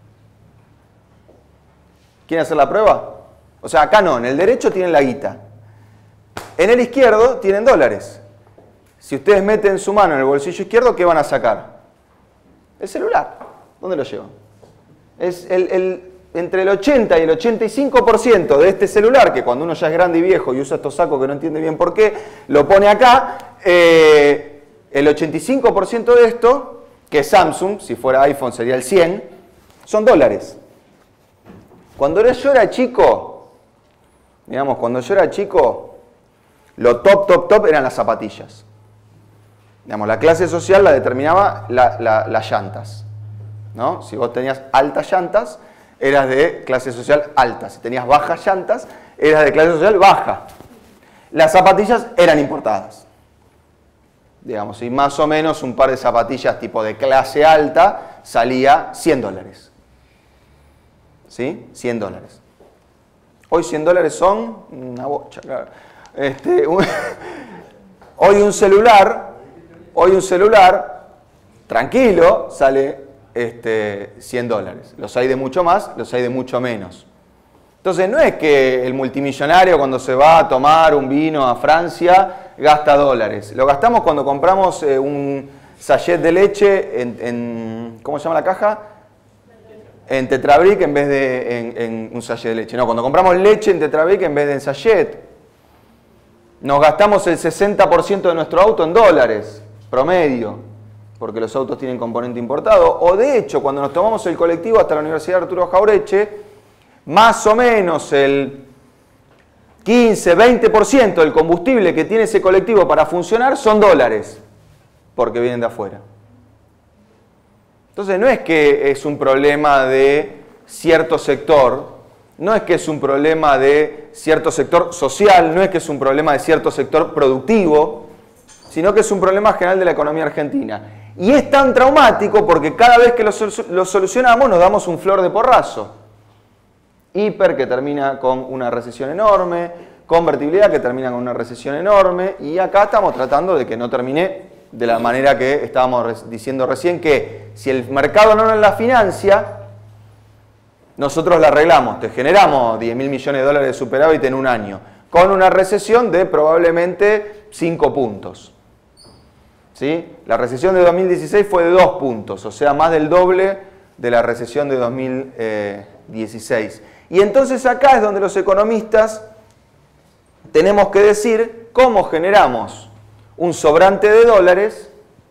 ¿Quieren hacer la prueba? O sea, acá no, en el derecho tienen la guita. En el izquierdo tienen dólares. Si ustedes meten su mano en el bolsillo izquierdo, ¿qué van a sacar? El celular. ¿Dónde lo llevan? Es el, el, entre el ochenta y el ochenta y cinco por ciento de este celular, que cuando uno ya es grande y viejo y usa estos sacos que no entiende bien por qué, lo pone acá, eh, el ochenta y cinco por ciento de esto, que es Samsung, si fuera iPhone sería el cien, son dólares. Cuando yo era chico, digamos, cuando yo era chico, lo top, top, top eran las zapatillas. Digamos, la clase social la determinaba la, la, las llantas, ¿no? Si vos tenías altas llantas, eras de clase social alta. Si tenías bajas llantas, eras de clase social baja. Las zapatillas eran importadas. Digamos, y más o menos un par de zapatillas tipo de clase alta salía cien dólares. ¿Sí? cien dólares. Hoy cien dólares son una bocha, claro. Este, un, hoy un celular, hoy un celular, tranquilo, sale este, cien dólares. Los hay de mucho más, los hay de mucho menos. Entonces no es que el multimillonario cuando se va a tomar un vino a Francia gasta dólares. Lo gastamos cuando compramos eh, un sachet de leche en, en, ¿cómo se llama la caja? En Tetrabric en vez de en, en un sachet de leche. No, cuando compramos leche en Tetrabric en vez de en sachet. Nos gastamos el sesenta por ciento de nuestro auto en dólares, promedio, porque los autos tienen componente importado. O de hecho, cuando nos tomamos el colectivo hasta la Universidad de Arturo Jaureche, más o menos el quince, veinte por ciento del combustible que tiene ese colectivo para funcionar son dólares, porque vienen de afuera. Entonces no es que es un problema de cierto sector, no es que es un problema de cierto sector social, no es que es un problema de cierto sector productivo, sino que es un problema general de la economía argentina. Y es tan traumático porque cada vez que lo, lo solucionamos nos damos un flor de porrazo. Hiper, que termina con una recesión enorme, convertibilidad, que termina con una recesión enorme, y acá estamos tratando de que no termine de la manera que estábamos diciendo recién, que si el mercado no nos la financia, nosotros la arreglamos, te generamos diez mil millones de dólares de superávit en un año, con una recesión de probablemente cinco puntos. ¿Sí? La recesión de dos mil dieciséis fue de dos puntos, o sea, más del doble de la recesión de dos mil dieciséis. Y entonces acá es donde los economistas tenemos que decir cómo generamos un sobrante de dólares,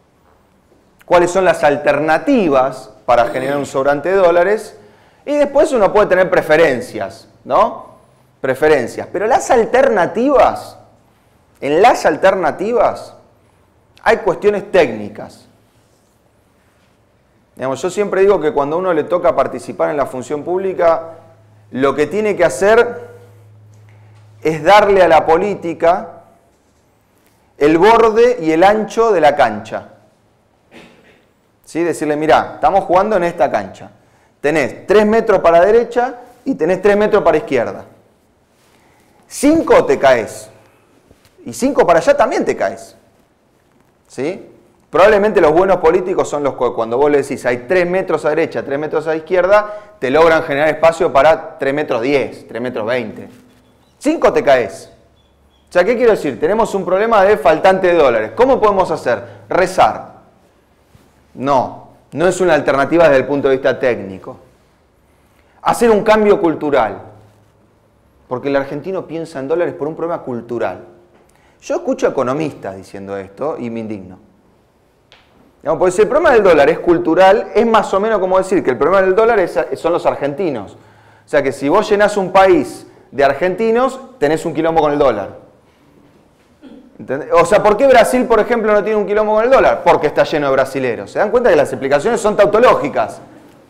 cuáles son las alternativas para generar un sobrante de dólares, y después uno puede tener preferencias, ¿no? Preferencias. Pero las alternativas, en las alternativas hay cuestiones técnicas. Digamos, yo siempre digo que cuando a uno le toca participar en la función pública, lo que tiene que hacer es darle a la política el borde y el ancho de la cancha. ¿Sí? Decirle, mirá, estamos jugando en esta cancha. Tenés tres metros para derecha y tenés tres metros para izquierda. cinco te caes. Y cinco para allá también te caes. ¿Sí? Probablemente los buenos políticos son los que cuando vos le decís hay tres metros a derecha, tres metros a izquierda, te logran generar espacio para tres metros diez, tres metros veinte. cinco te caes. O sea, ¿qué quiero decir? Tenemos un problema de faltante de dólares. ¿Cómo podemos hacer? Rezar. No. No es una alternativa desde el punto de vista técnico. Hacer un cambio cultural. Porque el argentino piensa en dólares por un problema cultural. Yo escucho economistas diciendo esto y me indigno. Digamos, porque si el problema del dólar es cultural, es más o menos como decir que el problema del dólar es, son los argentinos. O sea que si vos llenás un país de argentinos, tenés un quilombo con el dólar. ¿Entendés? O sea, ¿por qué Brasil, por ejemplo, no tiene un quilombo con el dólar? Porque está lleno de brasileros. ¿Se dan cuenta que las explicaciones son tautológicas?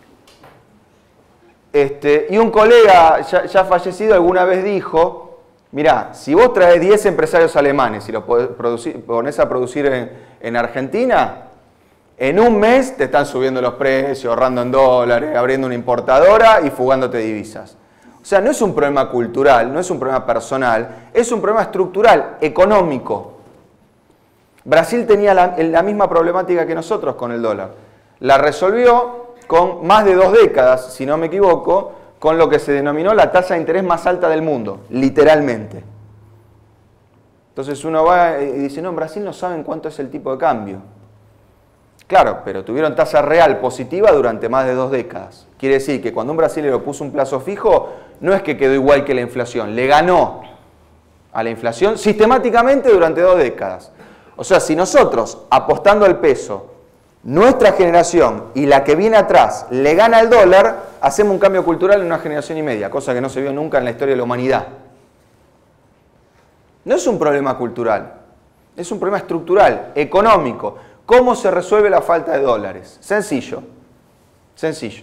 Este, y un colega ya, ya fallecido alguna vez dijo, mirá, si vos traes diez empresarios alemanes y los ponés a producir en, en Argentina, en un mes te están subiendo los precios, ahorrando en dólares, abriendo una importadora y fugándote divisas. O sea, no es un problema cultural, no es un problema personal, es un problema estructural, económico. Brasil tenía la, la misma problemática que nosotros con el dólar. La resolvió con más de dos décadas, si no me equivoco, con lo que se denominó la tasa de interés más alta del mundo, literalmente. Entonces uno va y dice, no, en Brasil no saben cuánto es el tipo de cambio. Claro, pero tuvieron tasa real positiva durante más de dos décadas. Quiere decir que cuando un brasileño puso un plazo fijo, no es que quedó igual que la inflación, le ganó a la inflación sistemáticamente durante dos décadas. O sea, si nosotros, apostando al peso, nuestra generación y la que viene atrás le gana al dólar, hacemos un cambio cultural en una generación y media, cosa que no se vio nunca en la historia de la humanidad. No es un problema cultural, es un problema estructural, económico. ¿Cómo se resuelve la falta de dólares? Sencillo, sencillo.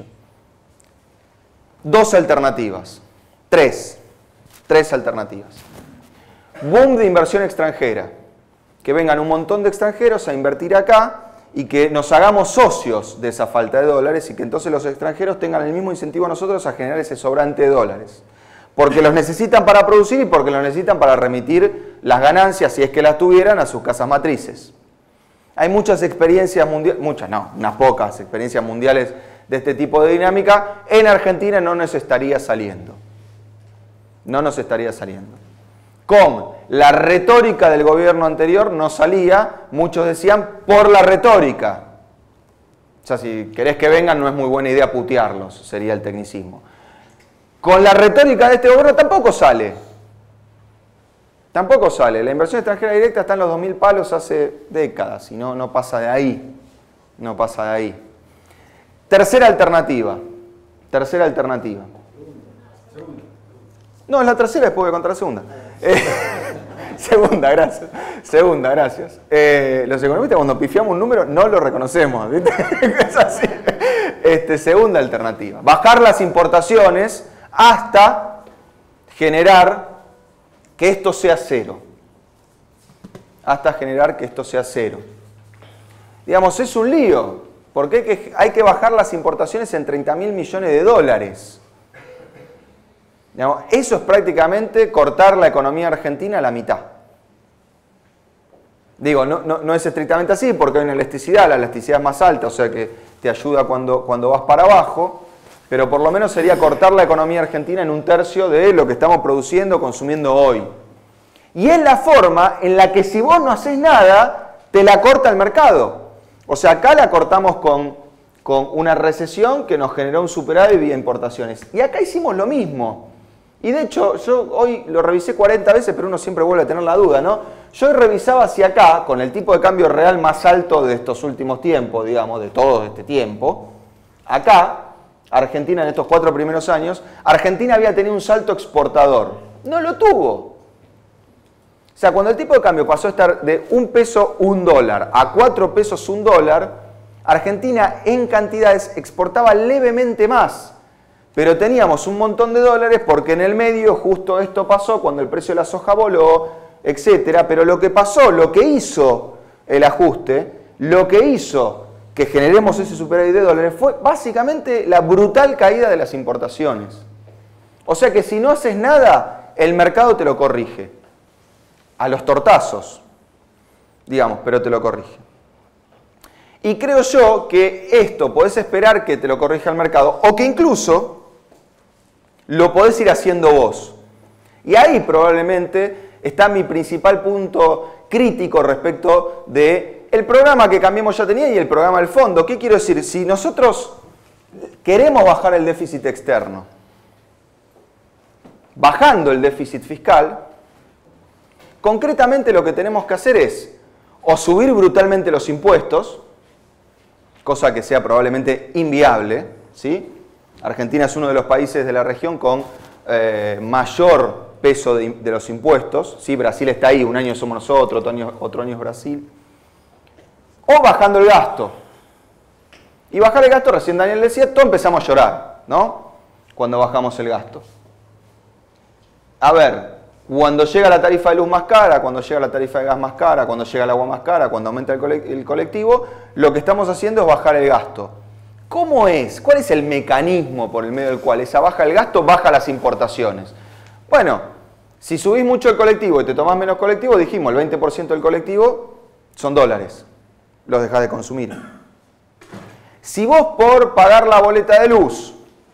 Dos alternativas, tres, tres alternativas. Boom de inversión extranjera, que vengan un montón de extranjeros a invertir acá y que nos hagamos socios de esa falta de dólares y que entonces los extranjeros tengan el mismo incentivo a nosotros a generar ese sobrante de dólares. Porque los necesitan para producir y porque los necesitan para remitir las ganancias, si es que las tuvieran, a sus casas matrices. Hay muchas experiencias mundiales, muchas no, unas pocas experiencias mundiales de este tipo de dinámica. En Argentina no nos estaría saliendo. No nos estaría saliendo. Con la retórica del gobierno anterior no salía, muchos decían, por la retórica. O sea, si querés que vengan no es muy buena idea putearlos, sería el tecnicismo. Con la retórica de este gobierno tampoco sale. Tampoco sale. La inversión extranjera directa está en los dos mil palos hace décadas y no, no pasa de ahí. No pasa de ahí. Tercera alternativa. Tercera alternativa. No, es la tercera, después voy a contar la segunda. Eh, segunda, gracias. Segunda, gracias. Eh, los economistas cuando pifiamos un número no lo reconocemos, ¿viste? Es así. Este, segunda alternativa. Bajar las importaciones hasta generar que esto sea cero. Hasta generar que esto sea cero. Digamos, es un lío, porque hay que, hay que bajar las importaciones en treinta mil millones de dólares. Digamos, eso es prácticamente cortar la economía argentina a la mitad. Digo, no, no, no es estrictamente así, porque hay una elasticidad, la elasticidad es más alta, o sea que te ayuda cuando, cuando vas para abajo, pero por lo menos sería cortar la economía argentina en un tercio de lo que estamos produciendo, consumiendo hoy. Y es la forma en la que si vos no haces nada, te la corta el mercado. O sea, acá la cortamos con, con una recesión que nos generó un superávit vía importaciones. Y acá hicimos lo mismo. Y de hecho, yo hoy lo revisé cuarenta veces, pero uno siempre vuelve a tener la duda, ¿no? Yo revisaba hacia acá, con el tipo de cambio real más alto de estos últimos tiempos, digamos, de todo este tiempo. Acá, Argentina en estos cuatro primeros años, Argentina había tenido un salto exportador. No lo tuvo. O sea, cuando el tipo de cambio pasó a estar de un peso, un dólar, a cuatro pesos, un dólar, Argentina en cantidades exportaba levemente más. Pero teníamos un montón de dólares porque en el medio justo esto pasó cuando el precio de la soja voló, etcétera. Pero lo que pasó, lo que hizo el ajuste, lo que hizo que generemos ese superávit de dólares fue básicamente la brutal caída de las importaciones. O sea que si no haces nada, el mercado te lo corrige. A los tortazos, digamos, pero te lo corrige. Y creo yo que esto podés esperar que te lo corrija el mercado o que incluso lo podés ir haciendo vos. Y ahí probablemente está mi principal punto crítico respecto de el programa que Cambiemos ya tenía y el programa del fondo. ¿Qué quiero decir? Si nosotros queremos bajar el déficit externo, bajando el déficit fiscal, concretamente lo que tenemos que hacer es o subir brutalmente los impuestos, cosa que sea probablemente inviable, ¿sí? Argentina es uno de los países de la región con eh, mayor peso de, de los impuestos, ¿sí? Brasil está ahí, un año somos nosotros, otro año, otro año es Brasil. O bajando el gasto. Y bajar el gasto, recién Daniel decía, todos empezamos a llorar, ¿no? Cuando bajamos el gasto. A ver, cuando llega la tarifa de luz más cara, cuando llega la tarifa de gas más cara, cuando llega el agua más cara, cuando aumenta el colectivo, lo que estamos haciendo es bajar el gasto. ¿Cómo es? ¿Cuál es el mecanismo por el medio del cual esa baja el gasto baja las importaciones? Bueno, si subís mucho el colectivo y te tomás menos colectivo, dijimos, el veinte por ciento del colectivo son dólares. Los dejás de consumir. Si vos por pagar la boleta de luz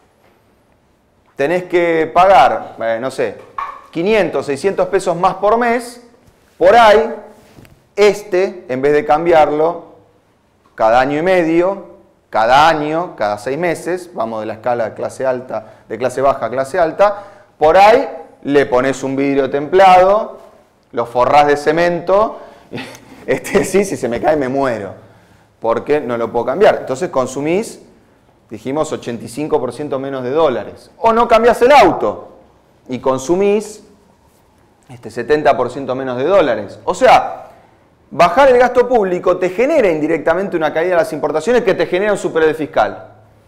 tenés que pagar, eh, no sé, quinientos, seiscientos pesos más por mes, por ahí, este, en vez de cambiarlo cada año y medio, cada año, cada seis meses, vamos de la escala de clase alta, de clase baja a clase alta, por ahí le pones un vidrio templado, lo forrás de cemento, este sí, si se me cae me muero, porque no lo puedo cambiar. Entonces consumís, dijimos, ochenta y cinco por ciento menos de dólares. O no cambiás el auto y consumís este setenta por ciento menos de dólares. O sea, bajar el gasto público te genera indirectamente una caída de las importaciones que te genera un superávit fiscal.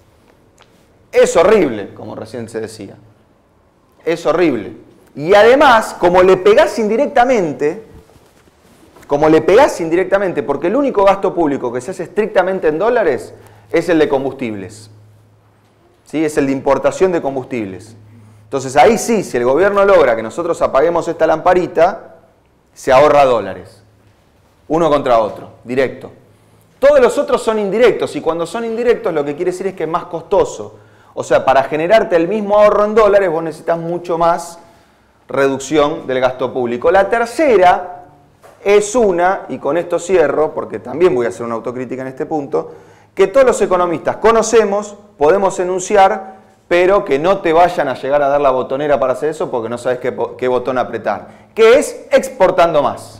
Es horrible, como recién se decía. Es horrible. Y además, como le pegás indirectamente, como le pegás indirectamente, porque el único gasto público que se hace estrictamente en dólares es el de combustibles. ¿Sí? Es el de importación de combustibles. Entonces ahí sí, si el gobierno logra que nosotros apaguemos esta lamparita, se ahorra dólares. Uno contra otro, directo. Todos los otros son indirectos y cuando son indirectos lo que quiere decir es que es más costoso. O sea, para generarte el mismo ahorro en dólares vos necesitas mucho más reducción del gasto público. La tercera es una, y con esto cierro, porque también voy a hacer una autocrítica en este punto, que todos los economistas conocemos, podemos enunciar, pero que no te vayan a llegar a dar la botonera para hacer eso porque no sabes qué, qué botón apretar, que es exportando más.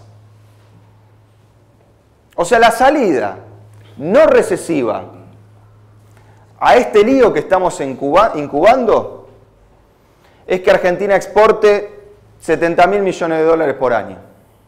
O sea, la salida no recesiva a este lío que estamos incuba, incubando es que Argentina exporte setenta mil millones de dólares por año.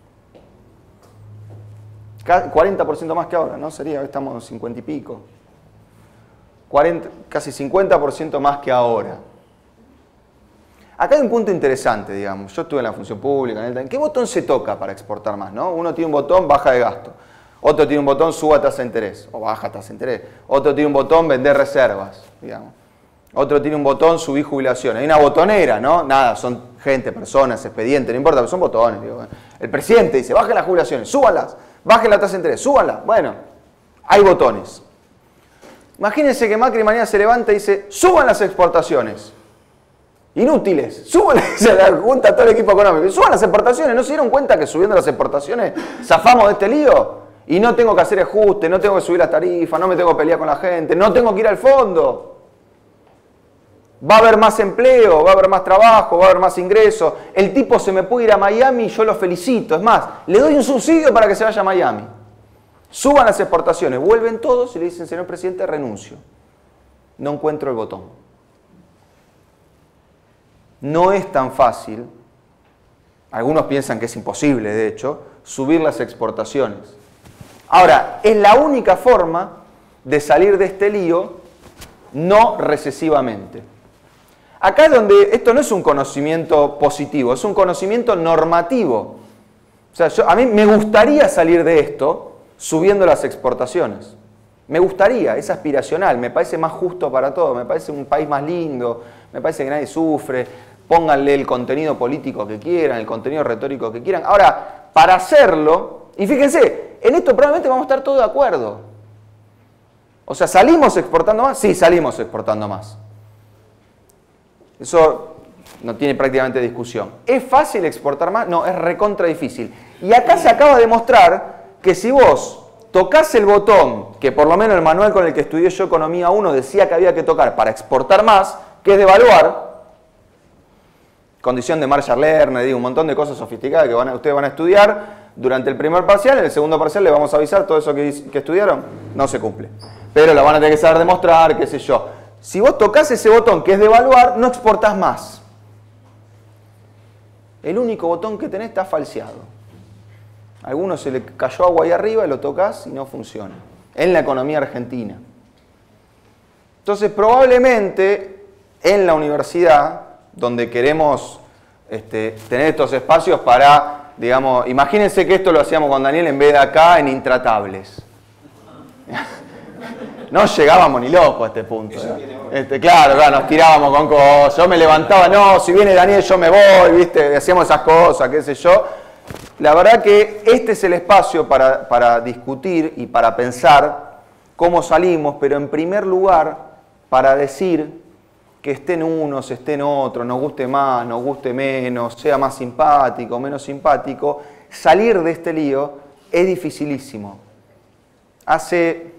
cuarenta por ciento más que ahora, ¿no? Sería, estamos en cincuenta y pico. cuarenta, casi cincuenta por ciento más que ahora. Acá hay un punto interesante, digamos. Yo estuve en la función pública. En el, ¿qué botón se toca para exportar más? ¿No? Uno tiene un botón, baja de gasto. Otro tiene un botón, suba tasa de interés. O baja tasa de interés. Otro tiene un botón, vender reservas, digamos. Otro tiene un botón, subir jubilaciones. Hay una botonera, ¿no? Nada, son gente, personas, expedientes, no importa, pero son botones. Digo. El presidente dice, bajen las jubilaciones, súbanlas. Bajen la tasa de interés, súbanla. Bueno, hay botones. Imagínense que Macri mañana se levanta y dice, suban las exportaciones. Inútiles, suban, se la junta todo el equipo económico. Suban las exportaciones, ¿no se dieron cuenta que subiendo las exportaciones zafamos de este lío? Y no tengo que hacer ajustes, no tengo que subir las tarifas, no me tengo que pelear con la gente, no tengo que ir al fondo. Va a haber más empleo, va a haber más trabajo, va a haber más ingresos. El tipo se me puede ir a Miami y yo lo felicito. Es más, le doy un subsidio para que se vaya a Miami. Suban las exportaciones, vuelven todos y le dicen, señor presidente, renuncio. No encuentro el botón. No es tan fácil, algunos piensan que es imposible, de hecho, subir las exportaciones. Ahora, es la única forma de salir de este lío no recesivamente. Acá es donde esto no es un conocimiento positivo, es un conocimiento normativo. O sea, yo, a mí me gustaría salir de esto subiendo las exportaciones. Me gustaría, es aspiracional, me parece más justo para todos, me parece un país más lindo, me parece que nadie sufre, pónganle el contenido político que quieran, el contenido retórico que quieran. Ahora, para hacerlo, y fíjense, en esto probablemente vamos a estar todos de acuerdo. O sea, ¿salimos exportando más? Sí, salimos exportando más. Eso no tiene prácticamente discusión. ¿Es fácil exportar más? No, es recontra difícil. Y acá se acaba de mostrar que si vos tocas el botón, que por lo menos el manual con el que estudié yo Economía uno decía que había que tocar para exportar más, que es devaluar, condición de Marshall Lerner, digo, un montón de cosas sofisticadas que van a, ustedes van a estudiar durante el primer parcial. En el segundo parcial les vamos a avisar todo eso que, que estudiaron, no se cumple. Pero lo van a tener que saber demostrar, qué sé yo. Si vos tocas ese botón que es devaluar, no exportás más. El único botón que tenés está falseado. A alguno se le cayó agua ahí arriba y lo tocas y no funciona. En la economía argentina. Entonces, probablemente en la universidad, donde queremos este, tener estos espacios para, digamos, imagínense que esto lo hacíamos con Daniel en vez de acá en Intratables. No llegábamos ni locos a este punto. ¿eh? Este, claro, claro, nos tirábamos con cosas. Yo me levantaba, no, si viene Daniel yo me voy, ¿viste? Hacíamos esas cosas, qué sé yo. La verdad que este es el espacio para, para discutir y para pensar cómo salimos, pero en primer lugar para decir que estén unos, estén otros, nos guste más, nos guste menos, sea más simpático, menos simpático, salir de este lío es dificilísimo. Hace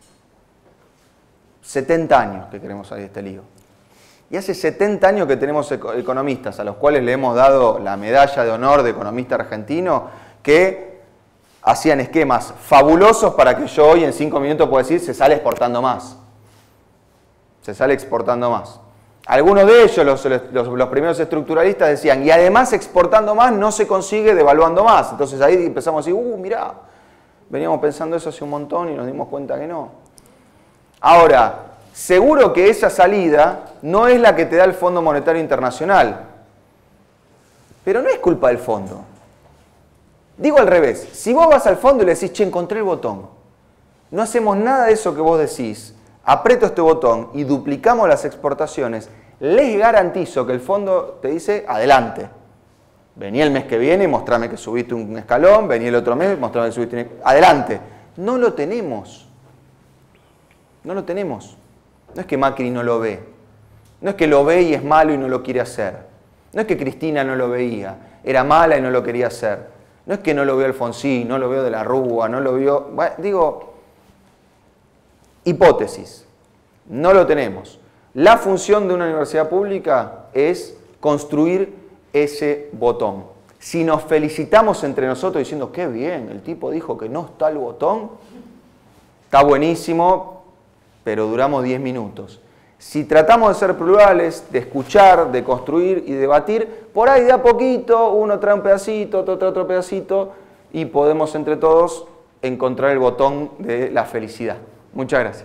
setenta años que queremos salir de este lío. Y hace setenta años que tenemos economistas a los cuales le hemos dado la medalla de honor de economista argentino que hacían esquemas fabulosos para que yo hoy en cinco minutos pueda decir se sale exportando más. Se sale exportando más. Algunos de ellos, los, los, los primeros estructuralistas, decían, y además exportando más no se consigue devaluando más. Entonces ahí empezamos a decir, uh, mirá, veníamos pensando eso hace un montón y nos dimos cuenta que no. Ahora, seguro que esa salida no es la que te da el Fondo Monetario Internacional. Pero no es culpa del fondo. Digo al revés, si vos vas al fondo y le decís, che, encontré el botón, no hacemos nada de eso que vos decís, aprieto este botón y duplicamos las exportaciones, les garantizo que el fondo te dice, adelante. Vení el mes que viene y mostrame que subiste un escalón, vení el otro mes y mostrame que subiste un escalón. Adelante. No lo tenemos. No lo tenemos. No es que Macri no lo ve. No es que lo ve y es malo y no lo quiere hacer. No es que Cristina no lo veía, era mala y no lo quería hacer. No es que no lo vio Alfonsín, no lo vio de la Rúa, no lo vio... Bueno, digo, hipótesis. No lo tenemos. La función de una universidad pública es construir ese botón. Si nos felicitamos entre nosotros diciendo, qué bien, el tipo dijo que no está el botón, está buenísimo, pero duramos diez minutos. Si tratamos de ser plurales, de escuchar, de construir y debatir, por ahí de a poquito, uno trae un pedacito, otro trae otro pedacito, y podemos entre todos encontrar el botón de la felicidad. Muchas gracias.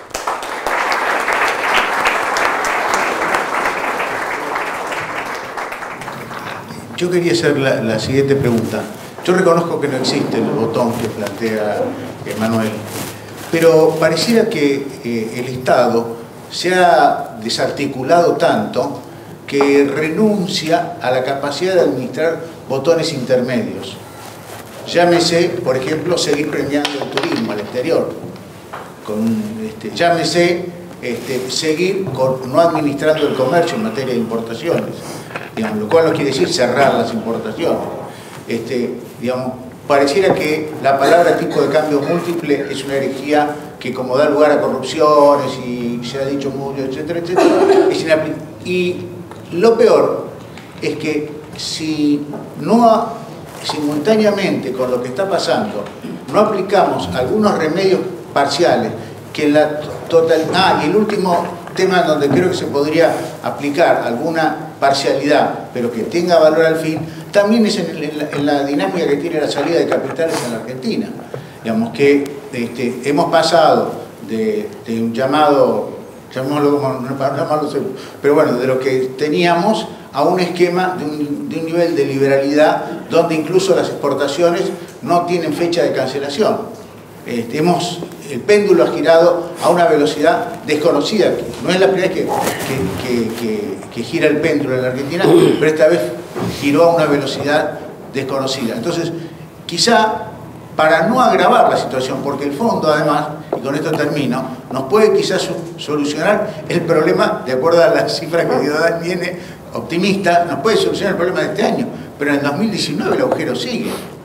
Yo quería hacer la, la siguiente pregunta. Yo reconozco que no existe el botón que plantea Emanuel, pero pareciera que eh, el Estado se ha desarticulado tanto que renuncia a la capacidad de administrar botones intermedios. Llámese, por ejemplo, seguir premiando el turismo al exterior. Con, este, llámese este, seguir con, no administrando el comercio en materia de importaciones. Digamos, lo cual no quiere decir cerrar las importaciones. Este, digamos, pareciera que la palabra tipo de cambio múltiple es una herejía que como da lugar a corrupciones y se ha dicho mucho, etcétera, etcétera, es inaplicable. Y lo peor es que si no ha, simultáneamente con lo que está pasando no aplicamos algunos remedios parciales que en la total... Ah, y el último tema donde creo que se podría aplicar alguna parcialidad, pero que tenga valor al fin, también es en, en, la, en la dinámica que tiene la salida de capitales en la Argentina. Digamos que este, hemos pasado de, de un llamado, llamémoslo como, no llamarlo seguro, pero bueno, de lo que teníamos a un esquema de un, de un nivel de liberalidad donde incluso las exportaciones no tienen fecha de cancelación. Este, hemos, el péndulo ha girado a una velocidad desconocida. No es la primera vez que, que, que, que, que gira el péndulo en la Argentina, pero esta vez giró a una velocidad desconocida. Entonces, quizá para no agravar la situación, porque el fondo además, y con esto termino, nos puede quizás solucionar el problema, de acuerdo a las cifras que dio Daniel, optimista, nos puede solucionar el problema de este año, pero en el dos mil diecinueve el agujero sigue.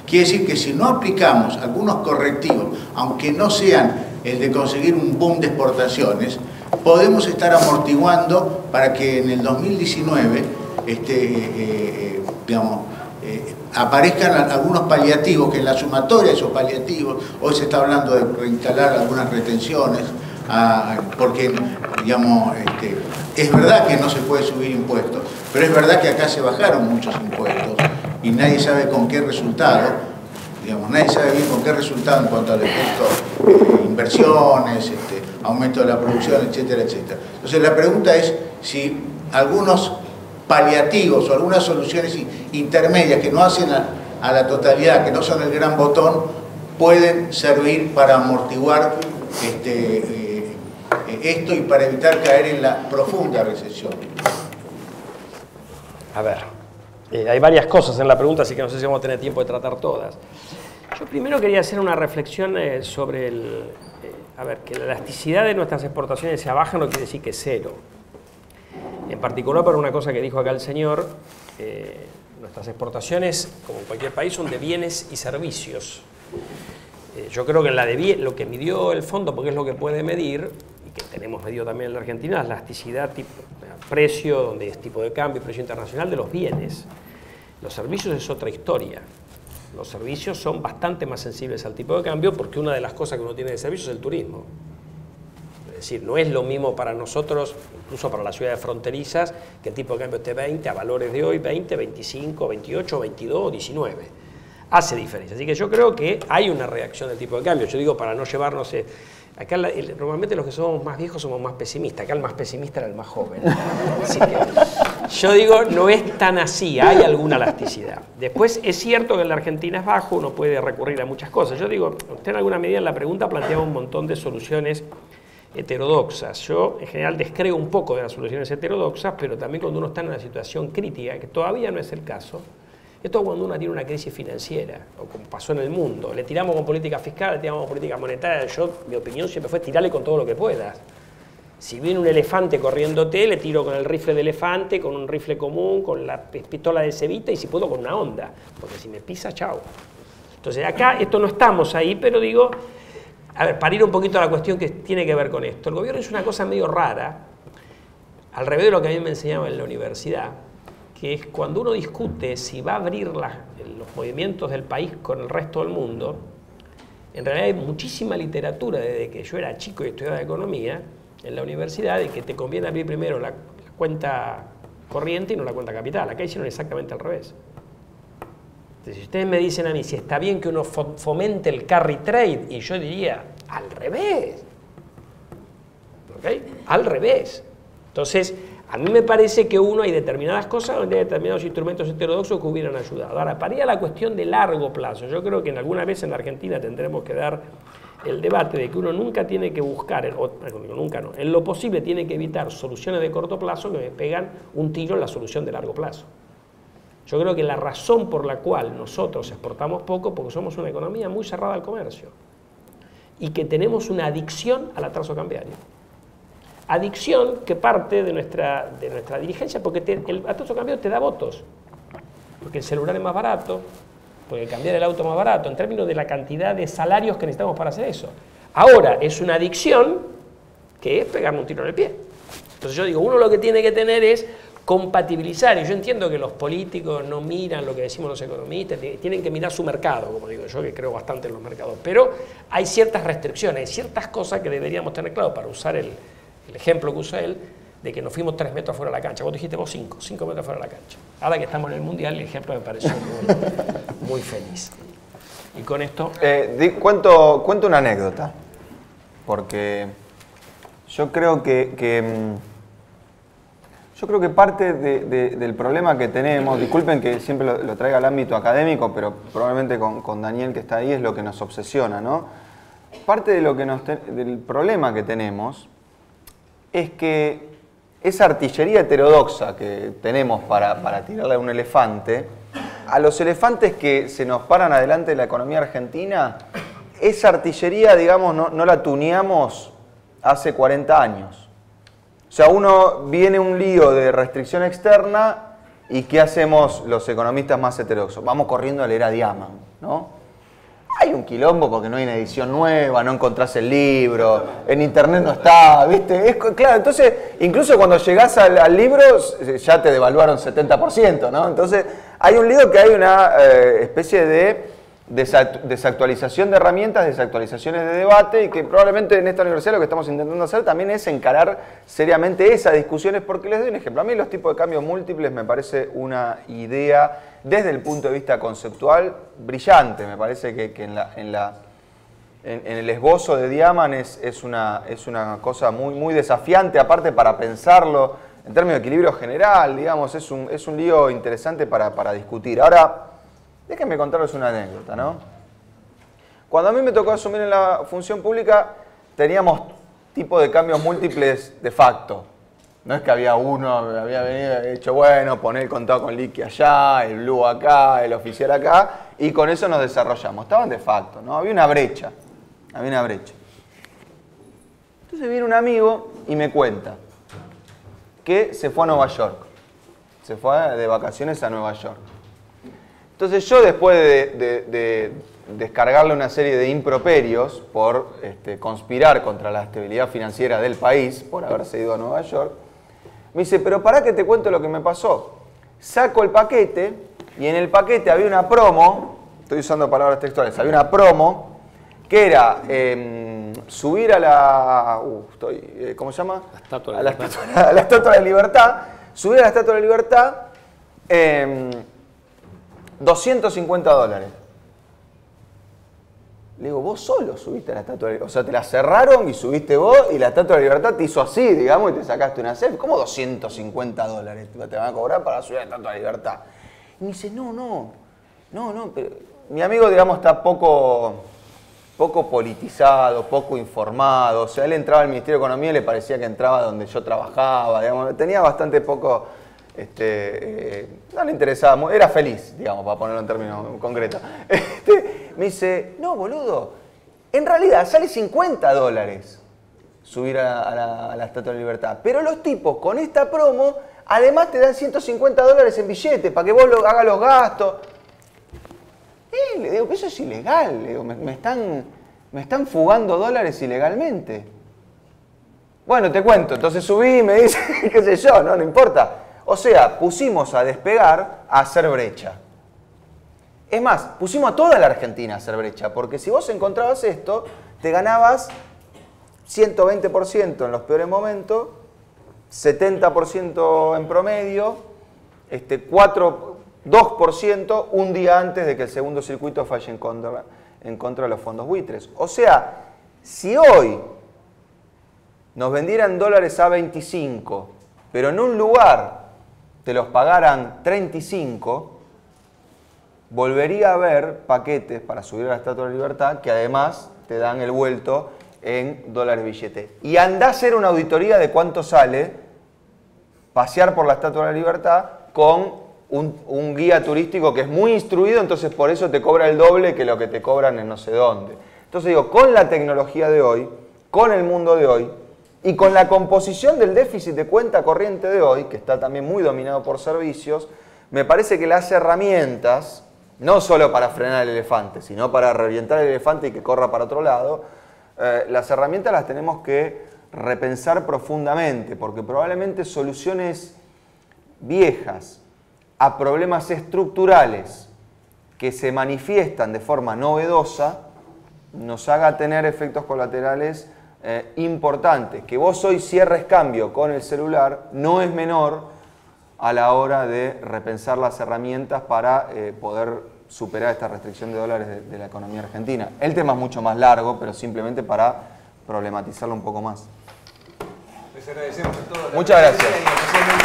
Quiere decir que si no aplicamos algunos correctivos, aunque no sean el de conseguir un boom de exportaciones, podemos estar amortiguando para que en el dos mil diecinueve este, eh, digamos, eh, aparezcan algunos paliativos, que en la sumatoria de esos paliativos, hoy se está hablando de reinstalar algunas retenciones, a, porque digamos, este, es verdad que no se puede subir impuestos, pero es verdad que acá se bajaron muchos impuestos y nadie sabe con qué resultado. Digamos, nadie sabe bien con qué resultado en cuanto al efecto eh, inversiones, este, aumento de la producción, etcétera, etcétera. Entonces la pregunta es si algunos paliativos o algunas soluciones intermedias que no hacen a, a la totalidad, que no son el gran botón, pueden servir para amortiguar este, eh, esto y para evitar caer en la profunda recesión. A ver, eh, hay varias cosas en la pregunta, así que no sé si vamos a tener tiempo de tratar todas. Yo primero quería hacer una reflexión eh, sobre el... Eh, a ver, que la elasticidad de nuestras exportaciones sea baja no quiere decir que es cero. En particular por una cosa que dijo acá el señor, eh, nuestras exportaciones, como en cualquier país, son de bienes y servicios. Eh, yo creo que en la de bien, lo que midió el fondo, porque es lo que puede medir, y que tenemos medido también en la Argentina, es la elasticidad tipo, precio, donde es tipo de cambio, precio internacional de los bienes. Los servicios es otra historia. Los servicios son bastante más sensibles al tipo de cambio porque una de las cosas que uno tiene de servicios es el turismo. Es decir, no es lo mismo para nosotros, incluso para las ciudades fronterizas, que el tipo de cambio esté veinte a valores de hoy, veinte, veinticinco, veintiocho, veintidós, diecinueve. Hace diferencia. Así que yo creo que hay una reacción del tipo de cambio. Yo digo, para no llevarnos... Eh, acá la, el, normalmente los que somos más viejos somos más pesimistas. Acá el más pesimista era el más joven. Así que yo digo, no es tan así, hay alguna elasticidad. Después es cierto que en la Argentina es bajo, uno puede recurrir a muchas cosas. Yo digo, usted en alguna medida en la pregunta planteaba un montón de soluciones heterodoxas. Yo en general descreo un poco de las soluciones heterodoxas, pero también cuando uno está en una situación crítica, que todavía no es el caso, esto es cuando uno tiene una crisis financiera, o como pasó en el mundo. Le tiramos con política fiscal, le tiramos con política monetaria. Yo, mi opinión siempre fue tirarle con todo lo que puedas. Si viene un elefante corriéndote, le tiro con el rifle de elefante, con un rifle común, con la pistola de cebita y si puedo con una onda. Porque si me pisa, chao. Entonces acá, esto no estamos ahí, pero digo, a ver, para ir un poquito a la cuestión que tiene que ver con esto. El gobierno es una cosa medio rara, al revés de lo que a mí me enseñaba en la universidad, que es cuando uno discute si va a abrir la, los movimientos del país con el resto del mundo, en realidad hay muchísima literatura desde que yo era chico y estudiaba economía en la universidad de que te conviene abrir primero la, la cuenta corriente y no la cuenta capital. Acá hicieron exactamente al revés. Entonces, si ustedes me dicen a mí si está bien que uno fomente el carry trade, y yo diría, al revés. ¿Ok? Al revés. Entonces, a mí me parece que uno hay determinadas cosas donde hay determinados instrumentos heterodoxos que hubieran ayudado. Ahora, para ir a la cuestión de largo plazo, yo creo que en alguna vez en la Argentina tendremos que dar el debate de que uno nunca tiene que buscar, o, nunca no, en lo posible tiene que evitar soluciones de corto plazo que me pegan un tiro en la solución de largo plazo. Yo creo que la razón por la cual nosotros exportamos poco, porque somos una economía muy cerrada al comercio y que tenemos una adicción al atraso cambiario. Adicción que parte de nuestra, de nuestra dirigencia, porque te, el atraso cambiario te da votos, porque el celular es más barato, porque cambiar el auto es más barato, en términos de la cantidad de salarios que necesitamos para hacer eso. Ahora, es una adicción que es pegarme un tiro en el pie. Entonces yo digo, uno lo que tiene que tener es compatibilizar, y yo entiendo que los políticos no miran lo que decimos los economistas, tienen que mirar su mercado, como digo yo, que creo bastante en los mercados, pero hay ciertas restricciones, hay ciertas cosas que deberíamos tener claro para usar el, el ejemplo que usa él, de que nos fuimos tres metros fuera de la cancha. Vos dijiste vos cinco, cinco metros fuera de la cancha. Ahora que estamos en el Mundial, el ejemplo me pareció muy, muy feliz. Y con esto... Eh, di, cuento, cuento una anécdota, porque yo creo que... que Yo creo que parte de, de, del problema que tenemos, disculpen que siempre lo, lo traiga al ámbito académico, pero probablemente con, con Daniel que está ahí es lo que nos obsesiona, ¿no? Parte de lo que nos te, del problema que tenemos es que esa artillería heterodoxa que tenemos para, para tirarle a un elefante, a los elefantes que se nos paran adelante de la economía argentina, esa artillería, digamos, no, no la tuneamos hace cuarenta años. O sea, uno viene un lío de restricción externa ¿Y qué hacemos los economistas más heterodoxos? Vamos corriendo a leer a Diamant, ¿no? Hay un quilombo porque no hay una edición nueva, no encontrás el libro, en internet no está, ¿viste? Es, claro, entonces, incluso cuando llegás al, al libro, ya te devaluaron setenta por ciento, ¿no? Entonces, hay un lío que hay una eh, especie de desactualización de herramientas, desactualizaciones de debate, y que probablemente en esta universidad lo que estamos intentando hacer también es encarar seriamente esas discusiones, porque les doy un ejemplo. A mí los tipos de cambios múltiples me parece una idea, desde el punto de vista conceptual, brillante. Me parece que, que en, la, en, la, en, en el esbozo de Diamant es, es, una, es una cosa muy, muy desafiante, aparte para pensarlo en términos de equilibrio general, digamos, es un, es un lío interesante para, para discutir. Ahora, déjenme contarles una anécdota, ¿no? Cuando a mí me tocó asumir en la función pública, teníamos tipo de cambios múltiples de facto. No es que había uno, había venido y dicho, bueno, poner el contado con liqui allá, el blue acá, el oficial acá, y con eso nos desarrollamos. Estaban de facto, ¿no? Había una brecha, había una brecha. Entonces viene un amigo y me cuenta que se fue a Nueva York. Se fue de vacaciones a Nueva York. Entonces yo, después de, de, de descargarle una serie de improperios por este, conspirar contra la estabilidad financiera del país, por haberse ido a Nueva York, me dice, pero pará que te cuento lo que me pasó. Saco el paquete y en el paquete había una promo, estoy usando palabras textuales, había una promo que era eh, subir a la... Uh, estoy, eh, ¿cómo se llama? La Estatua de la Libertad. A la Estatua de la Libertad. Subir a la Estatua de la Libertad... Eh, doscientos cincuenta dólares. Le digo, vos solo subiste a la Estatua de la Libertad. O sea, te la cerraron y subiste vos y la Estatua de la Libertad te hizo así, digamos, y te sacaste una selfie. ¿Cómo doscientos cincuenta dólares te van a cobrar para subir a la Estatua de la Libertad? Y me dice, no, no, no, no. Pero mi amigo, digamos, está poco, poco politizado, poco informado. O sea, él entraba al Ministerio de Economía y le parecía que entraba donde yo trabajaba, digamos. Tenía bastante poco... Este, eh, no le interesaba, era feliz, digamos, para ponerlo en términos concretos. Este, me dice, no, boludo, en realidad sale cincuenta dólares subir a, a, la, a la Estatua de la Libertad. Pero los tipos con esta promo, además te dan ciento cincuenta dólares en billetes para que vos lo, hagas los gastos. Eh, le digo, eso es ilegal, le digo, me, me, están, me están fugando dólares ilegalmente. Bueno, te cuento, entonces subí y me dice, qué sé yo, no, no importa. O sea, pusimos a Despegar a hacer brecha. Es más, pusimos a toda la Argentina a hacer brecha, porque si vos encontrabas esto, te ganabas ciento veinte por ciento en los peores momentos, setenta por ciento en promedio, este, cuatro, dos por ciento un día antes de que el segundo circuito falle en contra, en contra de los fondos buitres. O sea, si hoy nos vendieran dólares a veinticinco, pero en un lugar te los pagaran treinta y cinco, volvería a haber paquetes para subir a la Estatua de la Libertad que además te dan el vuelto en dólares billete. Y andá a hacer una auditoría de cuánto sale pasear por la Estatua de la Libertad con un, un guía turístico que es muy instruido, entonces por eso te cobra el doble que lo que te cobran en no sé dónde. Entonces digo, con la tecnología de hoy, con el mundo de hoy, y con la composición del déficit de cuenta corriente de hoy, que está también muy dominado por servicios, me parece que las herramientas, no solo para frenar el elefante, sino para reorientar el elefante y que corra para otro lado, eh, las herramientas las tenemos que repensar profundamente, porque probablemente soluciones viejas a problemas estructurales que se manifiestan de forma novedosa nos haga tener efectos colaterales Eh, importante. Que vos hoy cierres cambio con el celular no es menor a la hora de repensar las herramientas para eh, poder superar esta restricción de dólares de, de la economía argentina. El tema es mucho más largo, pero simplemente para problematizarlo un poco más. Les agradecemos a todos. Muchas gracias.